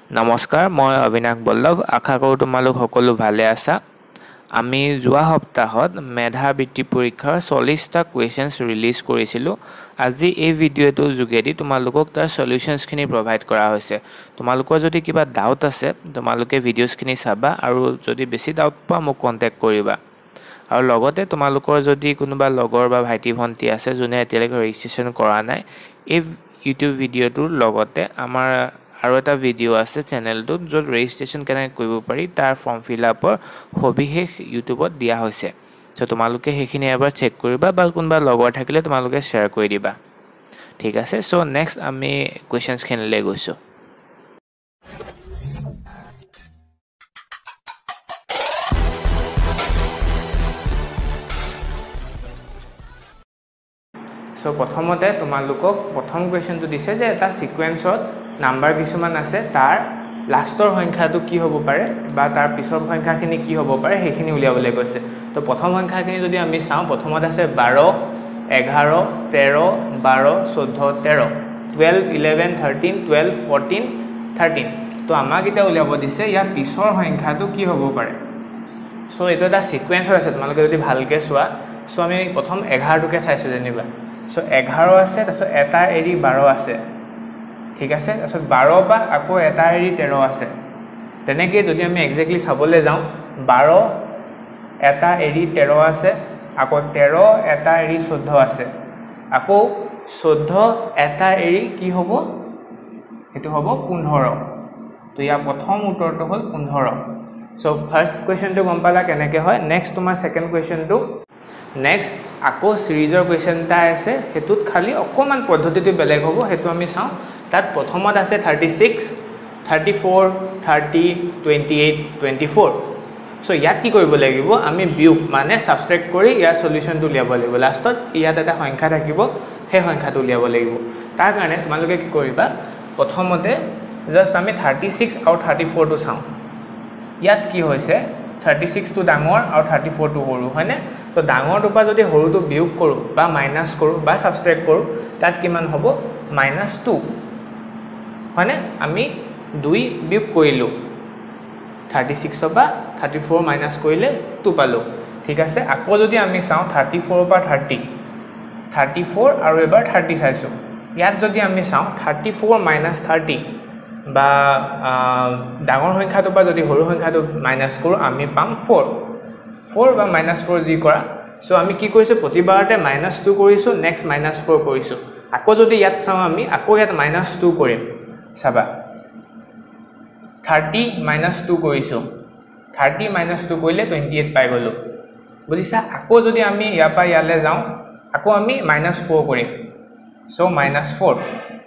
নমস্কাৰ মই অবিনাশ বল্লভ আশা কৰোঁ তোমালোক সকলো ভালে আছা আমি যোৱা সপ্তাহত মেধাবৃত্তি পৰীক্ষাৰ 40টা কুৱেশ্যনছ ৰিলিজ কৰিছিলোঁ আজি এই ভিডিঅ'টোৰ যোগেদি তোমালোকক তাৰ সলিউশনছখিনি প্ৰভাইড কৰা হৈছে তোমালোকৰ যদি কিবা ডাউট আছে তোমালোকে ভিডিঅ'ছখিনি চাবা আৰু যদি বেছি ডাউট পোৱা মোক কন্টাক্ট কৰিবা আৰু লগতে তোমালোকৰ যদি কোনোবা লগৰ বা ভাইটি ভণ্টি আছে যোনে এতিয়ালৈকে ৰেজিষ্ট্ৰেচন কৰা নাই এই ইউটিউব ভিডিঅ'টোৰ লগতে আমাৰ আৰু এটা ভিডিও আছে চেনেলটোত য'ত ৰেজিষ্ট্ৰেচন কেনেকৈ কৰিব পাৰি তাৰ ফৰ্ম ফিল আপৰ সবিশেষ ইউটিউবত দিয়া হৈছে সো তোমালোকে সেইখিনি এবাৰ চেক কৰিবা বা কোনোবা লগৰ থাকিলে তোমালোকে শ্বেয়াৰ কৰি দিবা ঠিক আছে সো নেক্সট আমি কোৱেশ্চনছ খিনিলৈ গৈছো সো প্ৰথমতে তোমালোকক প্ৰথম কোৱেশ্চনটো দিছে যে এটা সিকোয়েন্সত নাম্বাৰ কিছুমান আছে তাৰ লাষ্টৰ সংখ্যাটো কি হ'ব পাৰে বা তাৰ পিছৰ সংখ্যাখিনি কি হ'ব পাৰে সেইখিনি উলিয়াবলৈ কৈছে তো প্ৰথম সংখ্যাখিনি যদি আমি চাওঁ প্ৰথমত আছে 12 11 13 12 14 13 12 11 13 12 14 13 তো আমাক এটা উলিয়াব দিছে ইয়াৰ পিছৰ সংখ্যাটো কি হ'ব পাৰে সো এইটো এটা সিকোয়েন্সৰ আছে তোমালোকে যদি ভালকৈ চোৱা সো আমি প্ৰথম 11 টোকে চাইছো যেনিবা সো 11 আছে তাৰপিছত এটা এৰি 12 আছে ঠিক আছে তাৰপিছত 12 বা আকৌ এটা এৰি 13 আছে তেনেকৈ যদি আমি এক্স্যাক্টলি চাবলৈ যাওঁ 12 এটা এৰি 13 আছে আকৌ 13 এটা এৰি 14 আছে আকৌ 14 এটা এৰি কি হ'ব এটো হ'ব 15 তো ইয়াৰ প্ৰথম উত্তৰটো হ'ল 15 সো ফাৰ্স্ট কোৱেশ্চনটো গম পালা কেনেকৈ হয় নেক্সট তোমাৰ সেকেন্ড কোৱেশ্চনটো নেক্সট আকৌ সিৰিজৰ কোৱেশ্চন এটা আছে হেতুত খালি অকমান পদ্ধতিটো বেলেগ হ'ব হেতু আমি চাওঁ তাত প্ৰথমত আছে 36 34 30 28 24 সো ইয়াত কি কৰিব লাগিব আমি বিয়োগ মানে সাবট্ৰেক্ট কৰি ইয়াৰ সলিউশনটো উলিয়াব লাগিব লাষ্টত ইয়াত এটা সংখ্যা থাকিব সেই সংখ্যাটো উলিয়াব লাগিব তাৰ কাৰণে তোমালোকে কি কৰিবা প্ৰথমতে জাস্ট আমি 36 আৰু 34 টো চাওঁ ইয়াত কি হৈছে 36 টো ডাঙৰ আৰু 34 টো সৰু হয়নে তো ডাঙৰটোৰ পৰা যদি সৰুটো বিয়োগ কৰো বা মাইনাস কৰো বা সাবট্ৰেক্ট কৰো তাত কিমান হ'ব -2 হয়নে আমি 2 বিয়োগ কৰিলো 36 পৰা 34 মাইনাস কৰিলে 2 পালো ঠিক আছে আকৌ যদি আমি চাওঁ 34 পৰা 30 34 আৰু এবাৰ 30 চাইছো ইয়াত যদি আমি চাওঁ 34 - 30 বা ডাঙৰ সংখ্যাটো পৰা যদি সৰু সংখ্যাটো মাইনাস কৰো আমি পাম 4 বা -4 যি কৰা সো আমি কি কৰিছো প্ৰতিবাৰতে -2 কৰিছো নেক্সট -4 কৰিছো আকৌ যদি ইয়াত চাওঁ আমি আকৌ ইয়াত -2 কৰিম চাবা 30 - 2 কৰিছো 30 - 2 কৰিলে 28 পাই গলো বুজিছা আকৌ যদি আমি ইয়াৰ পৰা ইয়ালে যাওঁ আকৌ আমি -4 কৰিম সো -4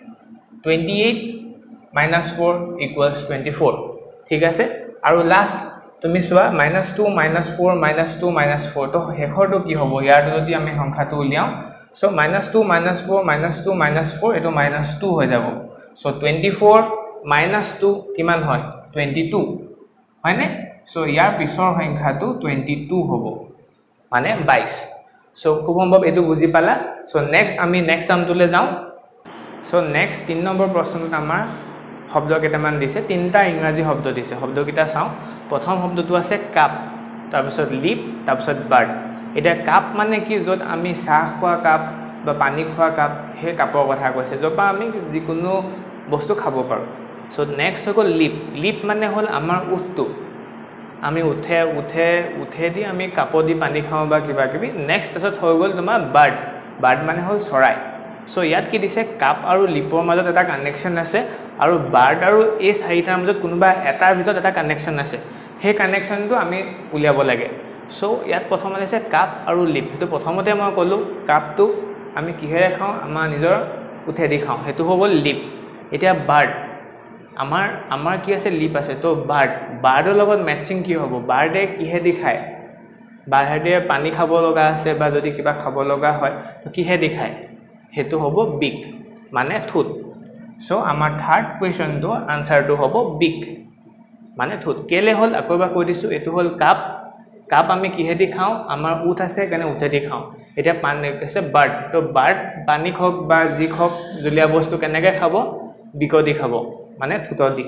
28 - 4 = 24 ঠিক আছে আৰু লাষ্ট তুমি চোৱা -2 -4 -2 -4 তো হেখৰটো কি হ'ব ইয়াৰটো যদি আমি সংখ্যাটো উলিয়াও সো -2 -4 -2 -4 এটো -2 হৈ যাব সো 24 -2 কিমান হয় 22 হয়নে সো ইয়াৰ পিছৰ সংখ্যাটো 22 হ'ব মানে 22 সো খুব সম্ভৱ এটো বুজি পালা সো নেক্সট আমি নেক্সট সামটোলে যাওঁ সো নেক্সট 3 নম্বৰ প্ৰশ্নটোত আমাৰ শব্দ কেইটামান দিছে তিনটা ইংৰাজী শব্দ দিছে শব্দকেইটা চাওঁ প্ৰথম শব্দটো আছে কাপ তাৰপিছত লিপ তাৰপিছত বাৰ্ড এটা কাপ মানে কি য'ত আমি চাহ খোৱা কাপ বা পানী খোৱা কাপ হে কাপৰ কথা কৈছে য'পা আমি যিকোনো বস্তু খাব পাৰো সো নেক্সট হ'ল লিপ মানে হ'ল আমাৰ উঠটো আমি উঠে দি আমি কাপ দি পানী খাওঁ বা কিবা কিবি নেক্সট তাৰপিছত হৈ গ'ল তোমাৰ বাৰ্ড মানে হ'ল চৰাই সো ইয়াত কি দিছে কাপ আৰু লিপৰ মাজত এটা কানেকশ্যন আছে আৰু বাৰ্ড আৰু এই চাৰিটাৰ মাজত কোনোবা এটাৰ ভিতৰত এটা কানেকশ্যন আছে সেই কানেকশ্যনটো আমি উলিয়াব লাগে সো ইয়াত প্ৰথমতে আছে কাপ আৰু লিপ তো প্ৰথমতে মই ক'লো কাপটো আমি কিহেৰে খাওঁ আমাৰ নিজৰ উঠে দি খাওঁ হেতু হ'ব লিপ এতিয়া বাৰ্ড আমাৰ কি আছে লিপ আছে তো বাৰ্ডৰ লগত ম্যাচিং কি হ'ব বাৰ্ডে কিহে দি খায় বাৰ্ডে পানী খাব লগা আছে বা যদি কিবা খাব লগা হয় তো কিহে দি খায় হেতু হ'ব বিক মানে ঠুট সো আমাৰ থাৰ্ড কোৱেশ্চনটো আনসাৰটো হ'ব বিক মানে ঠুট কেলে হ'ল আকৌ এবাৰ কৈ দিছো এটো হ'ল কাপ আমি কিহে দি খাওঁ আমাৰ উঠ আছে কাৰণে উঠে দি খাওঁ এতিয়া পানী আছে বাৰ্ড তো বাৰ্ড পানী খক বা যি খক জুলীয়া বস্তু কেনেকৈ খাব বিক দি খাব মানে ঠুট দি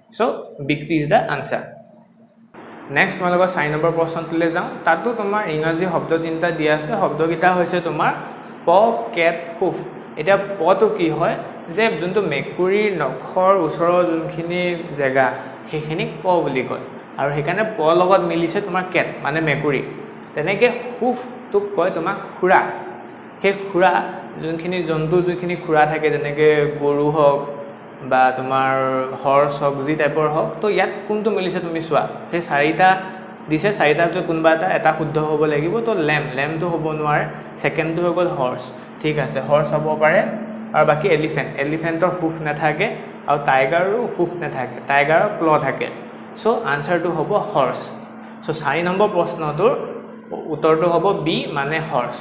সো বিগটো ইজ দ্য আনসাৰ নেক্সট তোমালোকৰ 4 নম্বৰ প্ৰশ্নটোলৈ যাওঁ তাতো তোমাৰ ইংৰাজী শব্দ তিনিটা দিয়া আছে শব্দকেইটা হৈছে তোমাৰ প কেট হুফ এতিয়া পটো কি হয় যে যোনটো মেকুৰীৰ নখৰ ওচৰৰ যোনখিনি জেগা সেইখিনিক প বুলি কয় আৰু সেইকাৰণে প লগত মিলিছে তোমাৰ কেট মানে মেকুৰী তেনেকে হুফটোক কয় তোমাৰ খুৰা সেই খুৰা যোনখিনি জন্তু যোনখিনি খুৰা থাকে যেনেকে গৰু হওক বা তোমাৰ হৰ্চ হওক যি টাইপৰ হওক তো ইয়াত কোনটো মিলিছে তুমি চোৱা সেই চাৰিটা দিছে চাৰিটাৰ ভিতৰত কোনোবা এটা শুদ্ধ হ'ব লাগিব তো লেমটো হ'ব নোৱাৰে ছেকেণ্ডটো হৈ গ'ল হৰ্চ ঠিক আছে হৰ্চ হ'ব পাৰে আৰু বাকী এলিফেণ্টৰ হুফ নাথাকে আৰু টাইগাৰো হুফ নাথাকে টাইগাৰৰ ক্ল থাকে চ' আনচাৰটো হ'ব হৰ্চ চ' 4 নম্বৰ প্ৰশ্নটোৰ উত্তৰটো হ'ব বি মানে হৰ্চ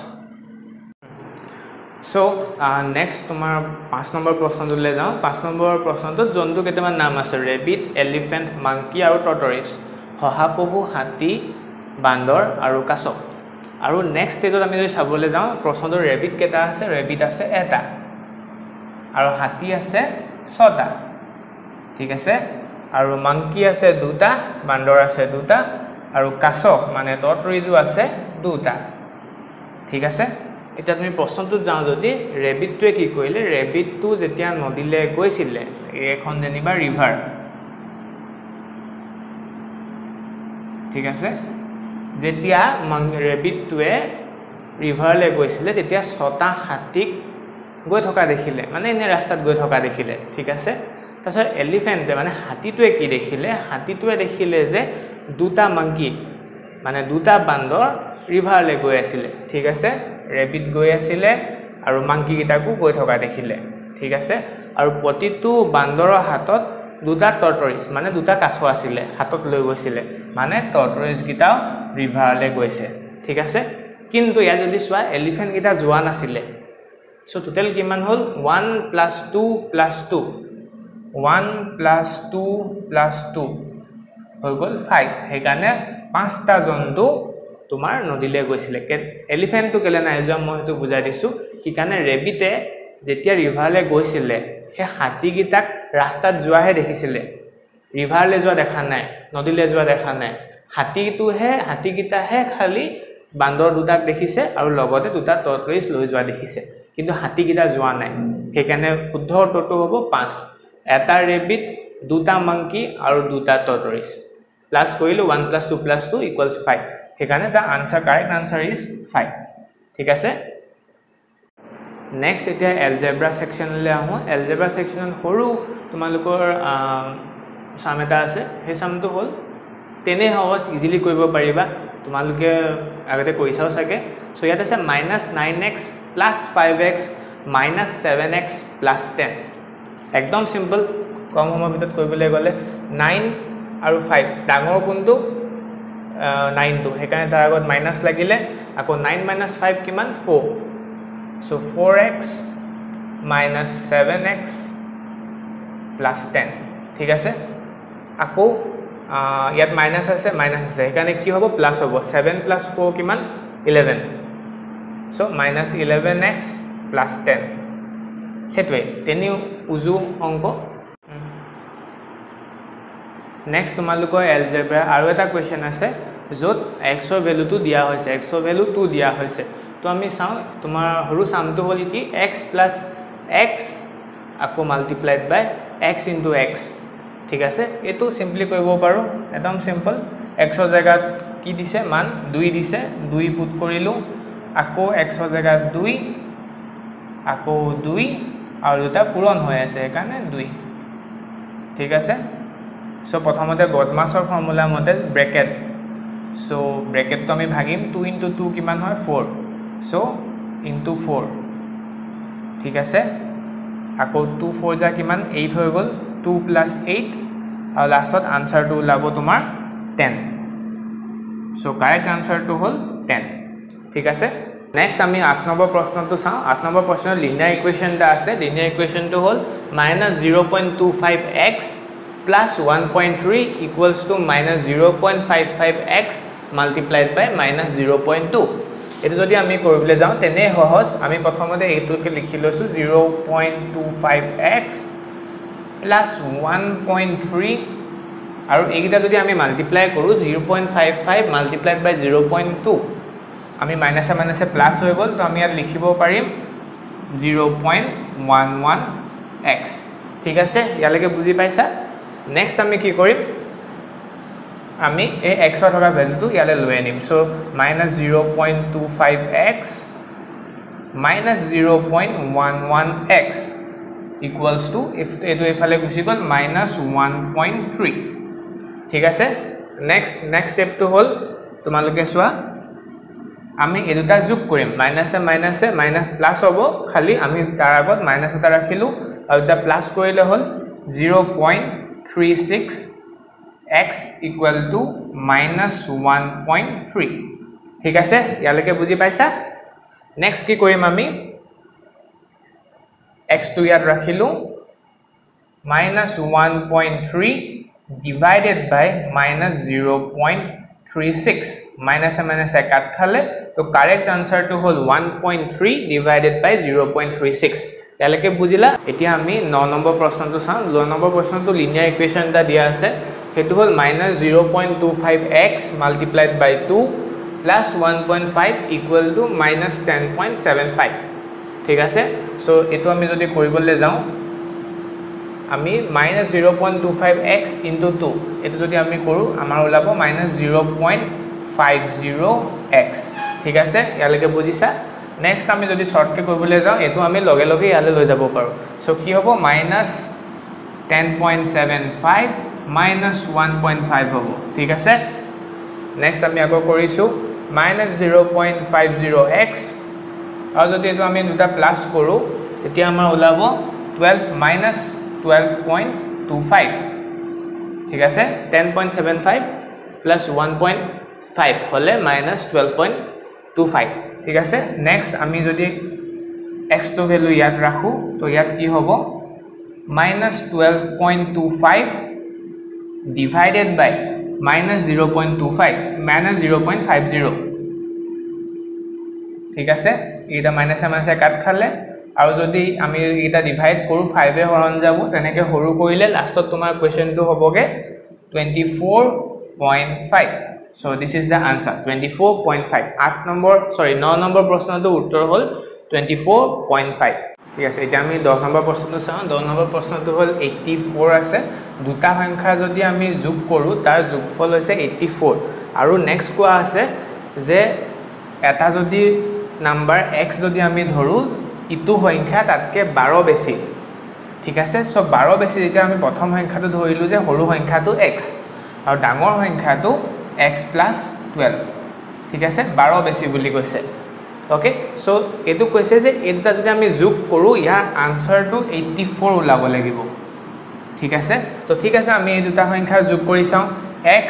চ' নেক্সট তোমাৰ 5 নম্বৰ প্ৰশ্নটোলৈ যাওঁ 5 নম্বৰ প্ৰশ্নটোত জন্তু কেইটামান নাম আছে ৰেবিট এলিফেণ্ট মাংকি আৰু টৰ্টৰিছ শহাপহু হাতী বান্দৰ আৰু কাছ আৰু নেক্সট ষ্টেজত আমি যদি চাবলৈ যাওঁ প্ৰশ্নটোৰ ৰেবিট কেইটা আছে ৰেবিট আছে এটা আৰু হাতী আছে 6টা ঠিক আছে আৰু মাংকি আছে 2টা বান্দৰ আছে 2টা আৰু কাছ মানে টৰ্টৰিজো আছে 2টা ঠিক আছে এতিয়া তুমি প্ৰশ্নটোত যাওঁ যদি ৰেবিটটোৱে কি কৰিলে ৰেবিটটো যেতিয়া নদীলৈ গৈছিলে এখন যেনিবা ৰিভাৰ ঠিক আছে যেতিয়া ৰেবিটটোৱে ৰিভাৰলৈ গৈছিলে তেতিয়া 6টা হাতীক গৈ থকা দেখিলে মানে এনে ৰাস্তাত গৈ থকা দেখিলে ঠিক আছে তাৰপিছত এলিফেণ্টে মানে হাতীটোৱে কি দেখিলে হাতীটোৱে দেখিলে যে 2টা মাংকি মানে 2টা বান্দৰ ৰিভাৰলৈ গৈ আছিলে ঠিক আছে ৰেবিট গৈ আছিলে আৰু মাংকি কেইটাকো গৈ থকা দেখিলে ঠিক আছে আৰু প্ৰতিটো বান্দৰৰ হাতত 2টা টৰ্টৰিছ মানে 2টা কাছ আছিলে হাতত লৈ গৈছিলে মানে টৰ্টৰিছ কেইটাও ৰিভাৰলৈ গৈছে ঠিক আছে কিন্তু ইয়াত যদি চোৱা এলিফেণ্ট কেইটা যোৱা নাছিলে চ' টোটেল কিমান হ'ল 1 + 2 + 2 1 + 2 + 2 হৈ গ'ল 5 সেইকাৰণে 5টা জন্তু তোমাৰ নদীলৈ গৈছিলে এলিফেণ্টটো কেলে নাই যোৱা মই সেইটো বুজাই দিছোঁ কি কাৰণে ৰেবিটে যেতিয়া ৰিভাৰলৈ গৈছিলে সেই হাতীকেইটাক ৰাস্তাত যোৱাহে দেখিছিলে ৰিভাৰলৈ যোৱা দেখা নাই নদীলৈ যোৱা দেখা নাই হাতীকেইটাহে খালি বান্দৰ 2টাক দেখিছে আৰু লগতে 2টা টৰ্টৰিছ লৈ যোৱা দেখিছে কিন্তু হাতীকেইটা যোৱা নাই সেইকাৰণে শুদ্ধ উত্তৰটো হ'ব 5 এটা ৰেবিট 2টা মাংকি আৰু 2টা টৰ্টৰিছ প্লাছ কৰিলোঁ 1 + 2 + 2 = 5 সেইকাৰণে তাৰ কাৰেক্ট আনচাৰ ইজ 5 ঠিক আছে নেক্সট এতিয়া এলজেব্ৰা ছেকশ্যনলৈ আহোঁ এলজেব্ৰা ছেকশ্যনত সৰু তোমালোকৰ চাম এটা আছে সেই চামটো হ'ল 10 সহজ ইজিলি কৰিব পাৰিবা তোমালোকে আগতে কৰিছাও চাগে চ' ইয়াত আছে -9x + 5x - 7x + 10 একদম চিম্পল কম সময়ৰ ভিতৰত কৰিবলৈ গ'লে 9 আৰু 5 ডাঙৰ কোনটো 9টো সেইকাৰণে তাৰ আগত মাইনাছ লাগিলে আকৌ 9 - 5 কিমান 4 চ' 4x - 7x + 10 ঠিক আছে আকৌ ইয়াত মাইনাছ আছে সেইকাৰণে কি হ'ব প্লাছ হ'ব 7 + 4 কিমান 11 চ' -11x + 10 সেইটোৱে তেনেও উজু অংক নেক্সট তোমালোকৰ এলজেব্ৰা আৰু এটা কুৱেশ্যন আছে য'ত এক্সৰ ভেলুটো দিয়া হৈছে এক্সৰ ভেলু 2 দিয়া হৈছে তো আমি চাওঁ তোমাৰ সৰু চামটো হ'ল কি x + x আকৌ মাল্টিপ্লাইড বাই x × x ঠিক আছে এইটো চিম্পলি কৰিব পাৰোঁ একদম চিম্পল এক্সৰ জেগাত কি দিছে মান 2 দিছে 2 পুট কৰিলোঁ আকৌ এক্সৰ জেগাত 2 আকৌ 2 আৰু দুটা পূৰণ হৈ আছে সেইকাৰণে 2 ঠিক আছে চ' প্ৰথমতে বদমাছৰ ফৰ্মুলা মতে ব্ৰেকেট চ' ব্ৰেকেটটো আমি ভাগিম 2 × 2 কিমান হয় 4 চ' × 4 ঠিক আছে আকৌ 2 4 যা কিমান 8 হৈ গ'ল 2 + 8 আৰু লাষ্টত আনচাৰটো ওলাব তোমাৰ 10 চ' কাৰেক্ট আনচাৰটো হ'ল 10 ঠিক আছে নেক্সট আমি 8 নম্বৰ প্ৰশ্নটো চাওঁ 8 নম্বৰ প্ৰশ্নত লিনিয়াৰ ইকুৱেশ্যন এটা আছে লিনিয়াৰ ইকুৱেশ্যনটো হ'ল -0.25x + 1.3 = -0.55x multiplied by -0.2 এইটো যদি আমি কৰিবলৈ যাওঁ তেনে সহজ আমি প্ৰথমতে এইটোকে লিখি লৈছোঁ 0.25x + 1.3 আৰু এইকেইটা যদি আমি মাল্টিপ্লাই কৰোঁ 0.55 মাল্টিপ্লাইড বাই 0.2 আমি মাইনাছে মাইনাছে প্লাছ হৈ গ'ল তো আমি ইয়াত লিখিব পাৰিম 0.11x ঠিক আছে ইয়ালৈকে বুজি পাইছা নেক্সট আমি কি কৰিম আমি এই x ৰ থকা ভ্যালুটো ইয়ালে লৈ আনিম so -0.25x minus 0.11x equals to if etu efale gusi gol minus 1.3 ঠিক আছে next step to hol তোমালোকে সোয়া আমি এদুটা যোগ কৰিম মাইনাস প্লাস হ'ব খালি আমি তাৰ আগত মাইনাস এটা ৰাখিলো আৰু এটা প্লাস কৰিলে হল 0.36x equal to minus 1.3 ঠিক আছে ইয়ালৈকে বুজি পাইছা next কি কৰিম আমি x to ইয়াত ৰাখিলো minus 1.3 divided by minus 0.36 minus কাট খালে তো কারেক্ট আনসার to হল 1.3 divided by 0.36 ইয়ালৈকে বুজিলা এতিয়া আমি 9 নম্বৰ প্ৰশ্নটো চাওঁ 9 নম্বৰ প্ৰশ্নটো লিনিয়াৰ ইকুৱেশ্যন এটা দিয়া আছে হেতু হল minus 0.25x multiplied by 2 plus 1.5 equal to minus 10.75 ঠিক আছে সো এটো আমি যদি কৰিবলে যাও আমি minus 0.25x into 2 এটো যদি আমি কৰো আমাৰ ওলাব minus 0.50x ঠিক আছে ইয়ালৈকে বুজিছা নেক্সট আমি যদি শর্টকে কৰিবলে যাও এটো আমি লগে লগে ইয়ালে লৈ যাব পাৰো সো কি হ'ব minus 10.75 minus 1.5 হ'ব ঠিক আছে নেক্সট আমি আকৌ কৰিছো minus 0.50x আৰু যদি এটো আমি দুটা প্লাস কৰো তেতিয়া আমাৰ ওলাব 12 minus 12.25 ঠিক আছে 10.75 plus 1.5 হলে minus 12.25 ঠিক আছে নেক্সট আমি যদি x to ভ্যালু ইয়াত ৰাখো তো ইয়াত কি হ'ব minus 12.25 divided by minus 0.25 minus 0.50 ঠিক আছে এটা মাইনাসে মাইনাসে কাট খালে আৰু যদি আমি এটা ডিভাইড কৰো 5 এ হৰণ যাব তেনেকে হৰু কৰিলে লাষ্টত তোমাৰ কোৱেশ্চনটো হ'বগে 24.5 so this is the answer 24.5 9 নম্বৰ প্ৰশ্নটো উত্তৰ হ'ল 24.5 ঠিক আছে এটা আমি 10 নম্বৰ প্ৰশ্নটো চাওঁ 10 নম্বৰ প্ৰশ্নটো হ'ল 84 আছে দুটা সংখ্যা যদি আমি যোগ কৰো তাৰ যোগফল হৈছে 84 আৰু নেক্সট কোৱা আছে যে এটা যদি নাম্বাৰ x যদি আমি ধৰো ইটো সংখ্যা তাতকে 12 বেছি ঠিক আছে সো 12 বেছি যেতিয়া আমি প্ৰথম সংখ্যাটো ধৰিলো যে হৰু সংখ্যাটো x আৰু ডাঙৰ সংখ্যাটো x + 12 ঠিক আছে 12 বেছি বুলি কৈছে ওকে সো এটো কৈছে যে এই দুটা যদি আমি যোগ কৰো ইয়াৰ আনসাৰটো 84 ওলাব লাগিব ঠিক আছে তো ঠিক আছে আমি এই দুটা সংখ্যা যোগ কৰি চাও x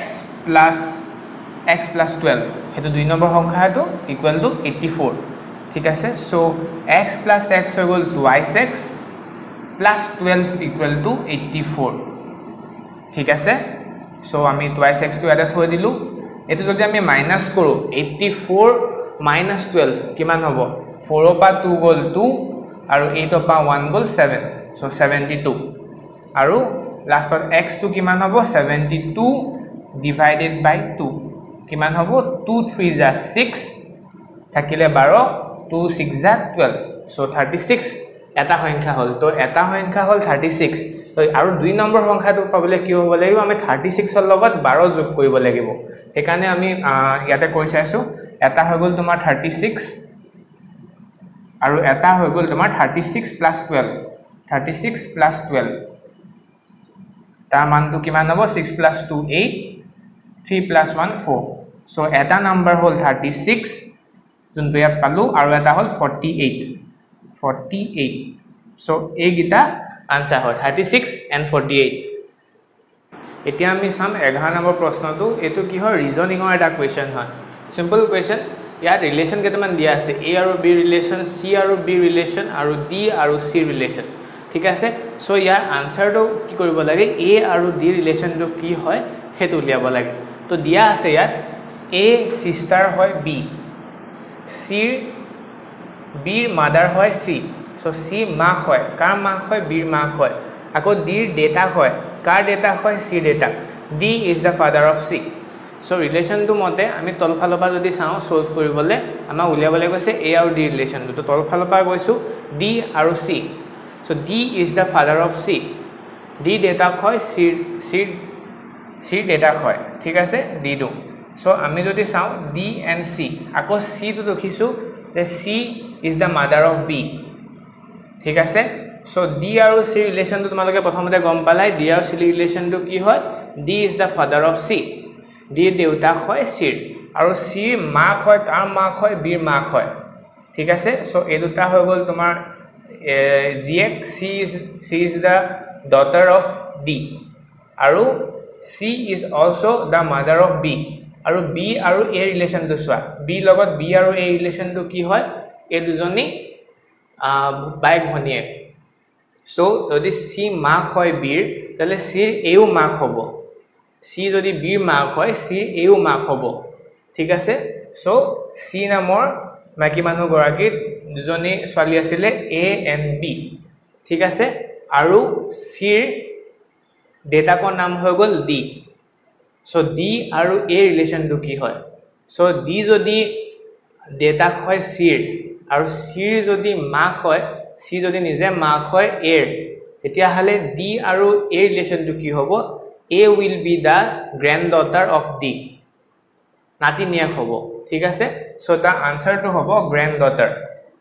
+ 12 হেতু দুই নম্বৰ সংখ্যাটো ইকুয়াল টু 84 ঠিক আছে সো x + x হৈ গল 2x plus 12 equal to 84 ঠিক আছে সো আমি 2x টো এটা থৈ দিলু এটো যদি আমি মাইনাস কৰো 84 minus 12 কিমান হ'ব 4 পা 2 গল 2 আৰু 8 পা 1 গল 7 সো 72 আৰু লাষ্টত x টো কিমান হ'ব 72 divided by 2 কিমান হ'ব 2 3 যা 6 থাকিলে 12 2 6 যা 12 সো 36 এটা সংখ্যা হল তো এটা সংখ্যা হল 36 তো আৰু দুই নম্বৰ সংখ্যাটো পাবলে কি হ'ব লাগিব আমি 36 ৰ লগত 12 যোগ কৰিব লাগিব একানে আমি ইয়াতে কৈ চাইছো এটা হৈ গল তোমাৰ 36 আৰু এটা হৈ গল তোমাৰ 36 + 12 36 + 12 তাৰ মানটো কিমান হ'ব 6 + 2 8 3 + 1 4 সো এটা নম্বৰ হল 36 যোনটো ইয়াত পালো আৰু এটা হল 48 so এই গিটা আনসার হয় 36 and 48 এতিয়া আমি সাম 11 নম্বৰ প্ৰশ্নটো এটো কি হয় ৰিজনিংৰ এটা কোৱেশ্চন হয় সিম্পল কোৱেশ্চন ইয়াত ৰিলেশন কেটামান দিয়া আছে a আৰু b ৰিলেশন c আৰু b ৰিলেশন আৰু d আৰু c ৰিলেশন ঠিক আছে সো ইয়াৰ আনসাৰটো কি কৰিব লাগে a আৰু d ৰিলেশনটো কি হয় হেতু লিয়াব লাগে তো দিয়া আছে ইয়াত a সিস্টাৰ হয় b c b মাদাৰ হয় c so c মাক হয় কাৰ মাক হয় b মাক হয় আকৌ d ডেটা হয় কাৰ ডেটা হয় C ডেটা D is the father of C so relation to মতে আমি তলফালৰ পৰা যদি চাও সলভ কৰিবলে আমাৰ উলিয়াবলে কৈছে A আৰু D relation তো তলফালৰ পৰা গৈছো D আৰু C so D is the father of C D ডেটা হয় C ডেটা হয় ঠিক আছে D টো so আমি যদি চাও D and C আকৌ C টো দেখিছো যে C is the mother of B ঠিক আছে so D আৰু C relation টো তোমালোকে প্ৰথমতে গম পালাই D আৰু C relation টো কি হয় D is the father of C D দেউতা হয় C আৰু C মাক হয় কাৰ মাক হয় B ৰ মাক হয় ঠিক আছে so এই দুটা হৈ গল তোমাৰ জিএক C is the daughter of D আৰু C is also the mother of B আৰু B আৰু A relation টো চোৱা B লগত B আৰু A relation টো কি হয় এই দুজনী বাইক ভনিয়ে so যদি C মাক হয় B ৰ তাহলে C এও মাক হ'ব C যদি B ৰ মাক হয় C এও মাক হ'ব ঠিক আছে so C নামৰ মাইকী মানুহ গৰাকী দুজনী ছোৱালী আছিল A and B ঠিক আছে আৰু C ৰ ডেটাকৰ নাম হৈ গল D so D আৰু A relation টো কি হয় so D যদি ডেটা হয় C ৰ আৰু C ৰ যদি মাক হয় C যদি নিজে মাক হয় A ৰ তেতিয়া হলে D আৰু A relation টো কি হ'ব A will be the granddaughter of D নাতিনিয়াক হ'ব ঠিক আছে so the answer টো হ'ব granddaughter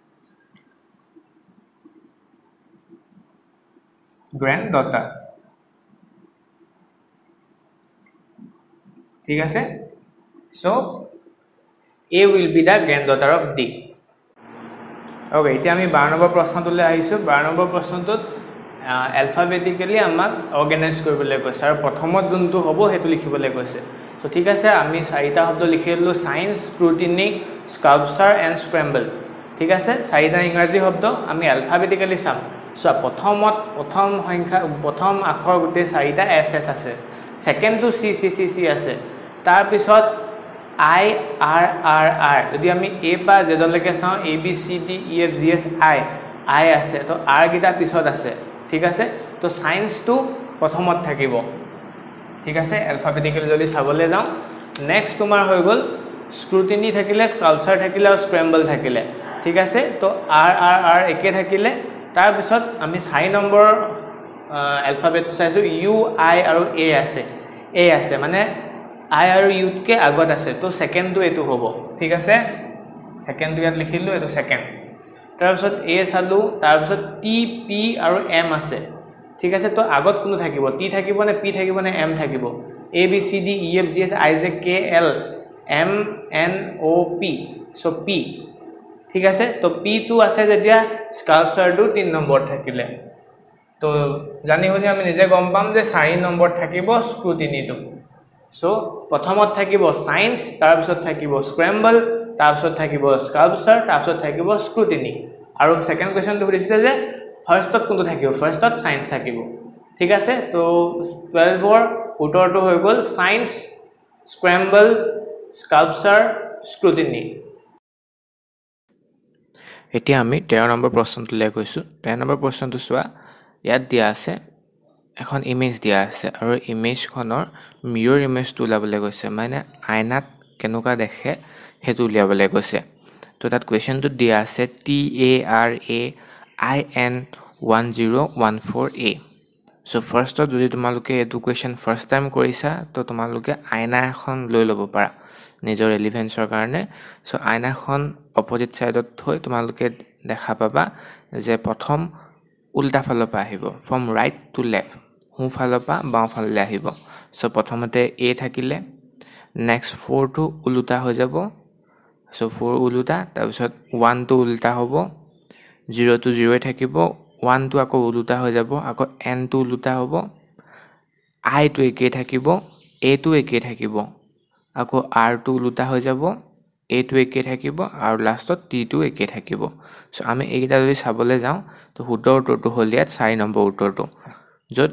ঠিক আছে so A will be the granddaughter of D okay এতিয়া আমি 12 নম্বৰ প্ৰশ্নটোলৈ আহিছো 12 নম্বৰ প্ৰশ্নটোত alphabetically আমাক অৰ্গানাইজ কৰিবলৈ কৈছে আৰু প্ৰথমত যোনটো হ'ব হেতু লিখিবলৈ কৈছে so ঠিক আছে আমি চাৰিটা শব্দ লিখিলো science scrutiny sculpture and scramble ঠিক আছে চাৰিটা ইংৰাজী শব্দ আমি alphabetically চাম so প্ৰথম সংখ্যা প্ৰথম আখৰ গুটে চাৰিটা SS আছে সেকেন্ড টু C আছে তাৰ পিছত I R যদি আমি A পা Z লৈকে চাও A B C D E F G H I আছে তো R গিটা পিছত আছে ঠিক আছে তো সায়েন্স টু প্ৰথমত থাকিব ঠিক আছে alphabetically যদি চাবলে যাও নেক্সট তোমাৰ হৈ গল স্ক্ৰুটিনি থাকিলে স্কাল্পচাৰ থাকিলে আৰু স্ক্ৰেম্বল থাকিলে ঠিক আছে তো R একে থাকিলে তাৰ পিছত আমি 4 নম্বৰ alphabet চাইছো U I আৰু A আছে মানে I আৰু U কে আগত আছে তো সেকেন্ড টো এটো হ'ব ঠিক আছে সেকেন্ড টো ইয়াত লিখিলো এটো সেকেন্ড তাৰ পিছত A চালু তাৰ পিছত T P আৰু M আছে ঠিক আছে তো আগত কোন থাকিব T থাকিব নে P থাকিব নে M থাকিব A B C D E F G H I J K L M N O P so P ঠিক আছে তো P টো আছে যেতিয়া স্কাল্পচাৰ টো 3 নম্বৰ থাকিলে তো জানি হলি আমি নিজে গম পাম যে 4 নম্বৰ থাকিব স্ক্ৰুটিনি টো so প্ৰথমত থাকিব সায়েন্স তাৰ পিছত থাকিব স্ক্ৰেম্বল তাৰ পিছত থাকিব স্কাল্পচাৰ তাৰ পিছত থাকিব স্ক্ৰুটিনি আৰু সেকেন্ড কোৱেশ্চনটো সুধিছিলে যে ফাৰ্ষ্টত কোনটো থাকিব ফাৰ্ষ্টত সায়েন্স থাকিব ঠিক আছে তো 12 ৰ উত্তৰটো হৈ গল সায়েন্স স্ক্ৰেম্বল স্কাল্পচাৰ স্ক্ৰুটিনি এতিয়া আমি 13 নম্বৰ প্ৰশ্নটোলৈ গৈছো 13 নম্বৰ প্ৰশ্নটো চোৱা ইয়াত দিয়া আছে এখন ইমেজ দিয়া আছে আৰু ইমেজখনৰ মিৰৰ ইমেজটো উলাবলৈ গৈছে মানে আইনাত কেনেকুৱা দেখে হেতু উলিয়াবলৈ গৈছে তো তাত কোৱেশ্চনটো দিয়া আছে TARAIN1014A সো ফাৰ্ষ্টত যদি তোমালোকে এটো কোৱেশ্চন ফাৰ্ষ্ট টাইম কৰিছা তো তোমালোকে আইনা এখন লৈ ল'ব পাৰা নিজৰ ৰিলেভেন্সৰ কাৰণে সো আইনাখন অপজিট সাইডত থৈ তোমালোকে দেখা পাবা যে প্ৰথম উল্টা ফালৰ পৰা আহিব from right to left হু ফালৰ পৰা বাও ফাললৈ আহিব সো প্ৰথমতে A থাকিলে নেক্সট 4 টো উল্টা হৈ যাব সো 4 উল্টা তাৰ পিছত 1 টো উল্টা হ'ব 0 টো 0 থাকিব 1 টো আকৌ উল্টা হৈ যাব আকৌ n টো উল্টা হ'ব I টো একে থাকিব A টো একে থাকিব আকৌ R টো উল্টা হৈ যাব A টো একে থাকিব আৰু লাষ্টত T টো একে থাকিব সো আমি এইটা যদি চাবলে যাও তো উত্তৰটো হ'ল ইয়াত 4 নম্বৰ উত্তৰটো যত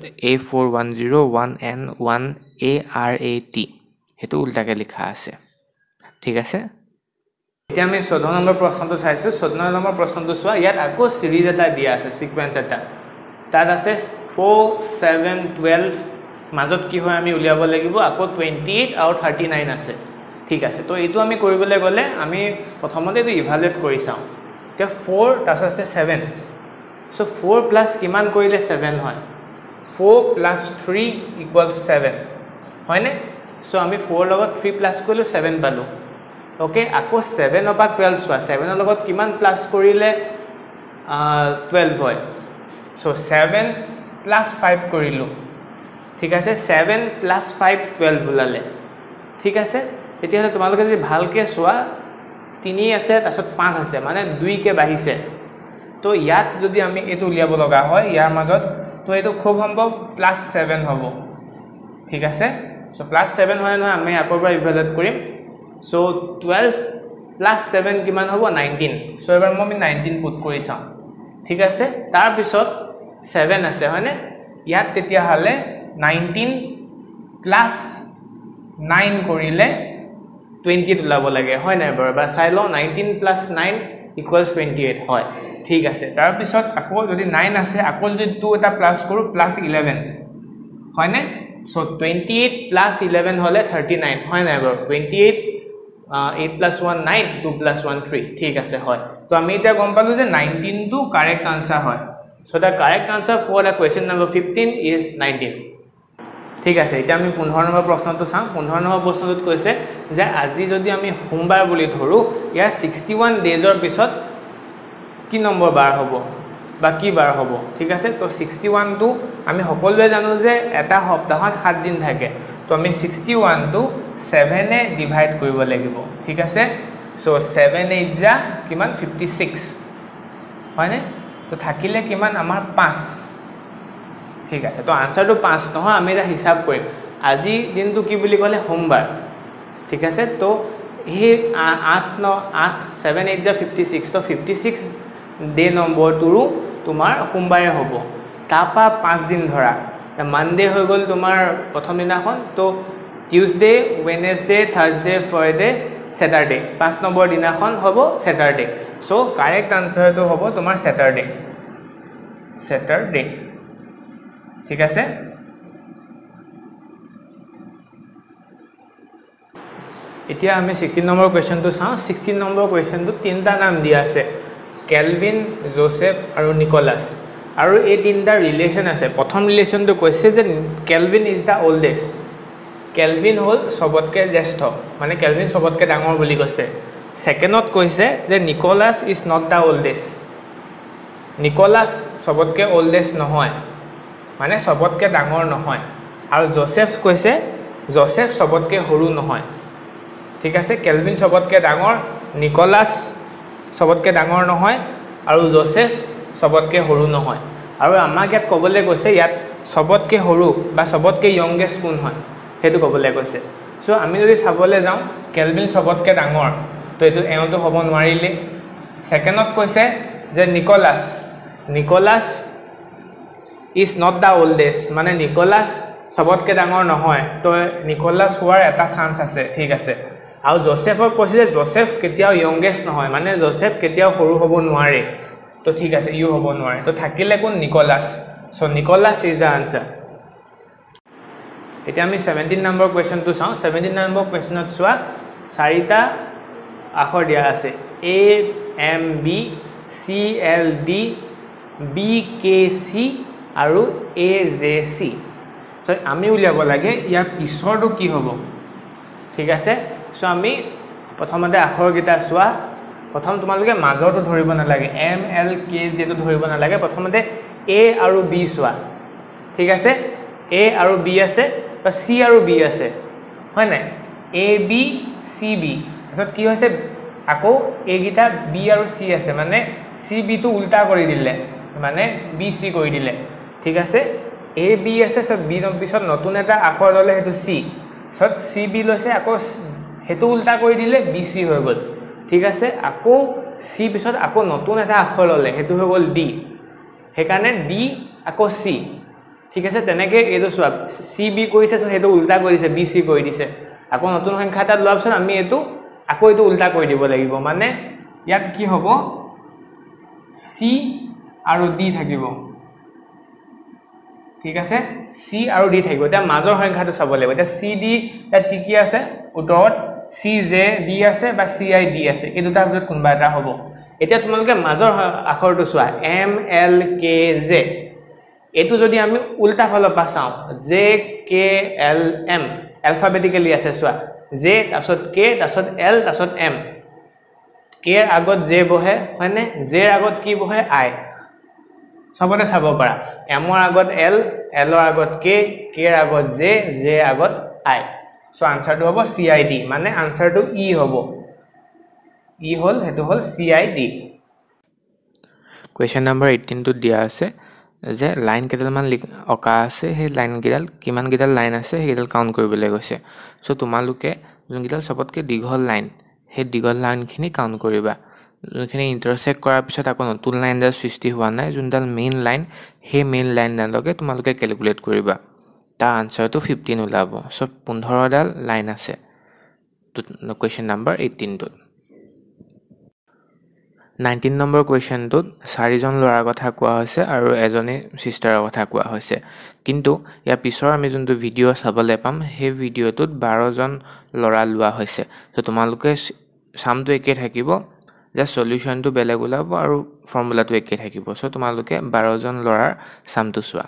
A4101N1ARAT হেতু উল্টাকে লিখা আছে ঠিক আছে এতিয়া আমি 14 নম্বৰ প্ৰশ্নটো চাইছো 14 নম্বৰ প্ৰশ্নটো চোৱা ইয়াত আকৌ সিৰিজ এটা দিয়া আছে সিকোয়েন্স এটা তাত আছে 4 7 12 মাজত কি হয় আমি উলিয়াব লাগিব আকৌ 28 আৰু 39 আছে ঠিক আছে তো এইটো আমি কৰিবলৈ গলে আমি প্ৰথমতে এইটো ইভালুৱেট কৰি চাওঁ তে 4 তাৰছত আছে 7 সো 4 প্লাস কিমান কৰিলে 7 হয় 4 plus 3 equals 7 হয়নে সো আমি 4 লগত 3 প্লাস কৰিলো 7 পালো ওকে আকৌ 7 অপা 12 সোৱা 7 ৰ লগত কিমান প্লাস কৰিলে 12 হয় সো 7 plus 5 কৰিলো ঠিক আছে 7 plus 5 12 ওলালে ঠিক আছে এতিয়া হলে তোমালোকে যদি ভালকে সোৱা 3 আছে তাৰছত 5 আছে মানে 2 কে বাঢ়িছে তো ইয়াত যদি আমি এটো উলিয়াব লগা হয় ইয়াৰ মাজত তো এটো খুব সম্ভৱ +7 হ'ব ঠিক আছে সো +7 হয় নহয় আমি আকৰবাৰ ইভালুৱেট কৰিম সো 12 + 7 কিমান হ'ব 19 সো এবাৰ মই 19 পুট কৰি চাম ঠিক আছে তাৰ পিছত 7 আছে হয়নে ইয়াত তেতিয়া হলে 19 + 9 কৰিলে 28 ওলাব লাগে হয় নাই বাৰু বা চাই লও 19 + 9 equals 28 হয় ঠিক আছে তাৰ পিছত আকৌ যদি 9 আছে আকৌ যদি 2 এটা প্লাস কৰো +11 হয় নে সো 28 + 11 হলে 39 হয় নাই বাৰু 28 8 + 1 9 2 + 1 3 ঠিক আছে হয় তো আমি এটা গম পালো যে 19 টো কারেক্ট আনসার হয় so the correct answer for the question number 15 is 19 ঠিক আছে এটা আমি 15 নম্বৰ প্ৰশ্নটো চাম 15 নম্বৰ প্ৰশ্নটোত কৈছে যে আজি যদি আমি সোমবাৰ বুলি ধৰো ইয়াৰ 61 ডেজৰ পিছত কি নম্বৰ বাৰ হ'ব বা কি বাৰ হ'ব ঠিক আছে তো 61 টো আমি সকলোৱে জানো যে এটা সপ্তাহত 7 দিন থাকে তো আমি 61 টো 7 এ ডিভাইড কৰিব লাগিব ঠিক আছে সো 7 8 যা কিমান 56 হয়নে তো থাকিলে কিমান আমাৰ 5 ঠিক আছে তো আনসারটো 5 নহয় আমি এটা হিসাব কৰিম আজি দিনটো কি বুলি ক'লে সোমবাৰ ঠিক আছে তো এই 8 9 8 7 8 যা 56 তো 56 ডে নম্বৰটো তোমাৰ সোমবাৰে হ'ব তাপা 5 দিন ধৰা মানডে হৈ গল তোমাৰ প্ৰথম দিনাখন তো Tuesday Wednesday Thursday Friday Saturday 5 number দিনাখন হ'ব স্যাটাৰডে সো কারেক্ট আনসারটো হ'ব তোমাৰ স্যাটাৰডে ঠিক আছে এতিয়া আমি 16 নম্বৰ কোৱেশ্চনটো চাওঁ 16 নম্বৰ কোৱেশ্চনটো তিনটা নাম দিয়া আছে কেলভিন জোসেফ আৰু নিকোলাস আৰু এই তিনটা ৰিলেশন আছে প্ৰথম ৰিলেশনটো কৈছে যে Kelvin is the oldest Kelvin হল সবতকে জ্যেষ্ঠ মানে কেলভিন সবতকে ডাঙৰ বুলি কৈছে সেকেন্ডত কৈছে যে Nicholas is not the oldest Nicholas সবতকে ওল্ডেষ্ট নহয় মানে সবতকে ডাঙৰ নহয় আৰু জোসেফ কৈছে জোসেফ সবতকে সৰু নহয় ঠিক আছে কেলভিন সবতকে ডাঙৰ নিকোলাস সবতকে ডাঙৰ নহয় আৰু জোসেফ সবতকে সৰু নহয় আৰু আমাক ইয়াত ক'বলৈ কৈছে ইয়াত সবতকে সৰু বা সবতকে ইয়ংগেষ্ট কোন হয় হেতু ক'বলৈ কৈছে সো আমি যদি চাবলৈ যাওঁ কেলভিন সবতকে ডাঙৰ তো এটো এওঁটো হ'ব নোৱাৰিলে সেকেন্ডত কৈছে যে Nicholas is not the oldest মানে নিকোলাস সবতকে ডাঙৰ নহয় তো নিকোলাস হোৱাৰ এটা চান্স আছে ঠিক আছে আৰু জোসেফক কৈছে যে জোসেফ কেতিয়াও ইয়ংগেষ্ট নহয় মানে জোসেফ কেতিয়াও সৰু হ'ব নোৱাৰে তো ঠিক আছে ইউ হ'ব নোৱাৰে তো থাকিলে কোন Nicholas so Nicholas is the answer এটা আমি 17 নম্বৰ কোৱেশ্চনটো চাওঁ 17 নম্বৰ কোৱেশ্চনত চোৱা চাৰিটা আখৰ দিয়া আছে A M B C L D B K C আৰু এ জে সি সো আমি উলিয়াব লাগে ইয়াৰ পিছৰটো কি হ'ব ঠিক আছে সো আমি প্ৰথমতে আখৰ গিটা চোৱা প্ৰথম তোমালোকে মাজৰটো ধৰিব নালাগে এম এল কে যেটো ধৰিব নালাগে প্ৰথমতে এ আৰু বি চোৱা ঠিক আছে এ আৰু বি আছে বা সি আৰু বি আছে হয় নাই এ বি সি বি তাৰছত কি হৈছে আকৌ এ গিটা বি আৰু সি আছে মানে সি বি টো উল্টা কৰি দিলে মানে বি সি কৰি দিলে ঠিক আছে এ বি আছে সব বি ৰ পিছত নতুন এটা আখৰ ললে হেতু সি সব সি বি লৈছে আকৌ হেতু উল্টা কৰি দিলে বি সি হৈ গল ঠিক আছে আকৌ সি পিছত আকৌ নতুন এটা আখৰ ললে হেতু হৈ গল ডি হেকাৰণে ডি আকৌ সি ঠিক আছে তেনেকে এটো সব সি বি কৰিছে সো হেতু উল্টা কৰিছে বি সি কৰি দিছে আকৌ নতুন সংখ্যা এটা লোৱাৰ পিছত আমি এটো আকৌ এটো উল্টা কৰি দিব লাগিব মানে ইয়াত কি হ'ব সি আৰু ডি থাকিব ঠিক আছে c আৰু d থাকিব এটা মাজৰ সংখ্যাটো চাব লাগিব এটা c d ইয়াত কি আছে উত্তৰত c j d আছে বা c i d আছে এই দুটাৰ ভিতৰত কোনবা এটা হ'ব এতিয়া তোমালোকে মাজৰ আখৰটো চোৱা m l k j এটো যদি আমি উল্টা ফালৰ পৰা চাও j k l m alphabetically আছে চোৱা j তাৰছত k তাৰছত l তাৰছত m k এর আগত j বহে হয়নে j এর আগত কি বহে i সবতে চাব পাৰা m এর আগত l l এর আগত k k এর আগত j j এর আগত i সো আনসারটো হ'ব cid মানে আনসারটো e হ'ব e হল হেতু হল cid কোয়েশ্চন নাম্বার 18 তো দিয়া আছে যে লাইন কেডালমান অকা আছে হে লাইন কেডাল কিমান কেডাল লাইন আছে হে কেডাল কাউন্ট কৰিবলৈ কৈছে সো তোমালোকে যোন কেডাল সবতকে দীঘল লাইন হে দীঘল লাইনখিনি কাউন্ট কৰিবা যোনখিনি ইন্টারসেক্ট কৰাৰ পিছত আকৌ নতুন লাইন ডাল সৃষ্টি হোৱা নাই যোনডাল মেইন লাইন হে মেইন লাইন ডালকে তোমালোকে ক্যালকুলেট কৰিবা তা আনসারটো 15 ওলাব সো 15 ডাল লাইন আছে কোয়েশ্চন নাম্বার 18 তো 19 নম্বৰ কোৱেশ্চনটোত চাৰিজন ল'ৰাৰ কথা কোৱা হৈছে আৰু এজনী সিস্টাৰৰ কথা কোৱা হৈছে কিন্তু ইয়া পিছৰ আমি যোনটো ভিডিও চাবলৈ পাম হে ভিডিওটোত 12 জন ল'ৰা লোৱা হৈছে তো তোমালোকে সামটো একে থাকিব যে সলিউশনটো বেলেগ ওলাব আৰু ফৰ্মুলাটো একে থাকিব সো তোমালোকে 12 জন ল'ৰাৰ সামটো চোৱা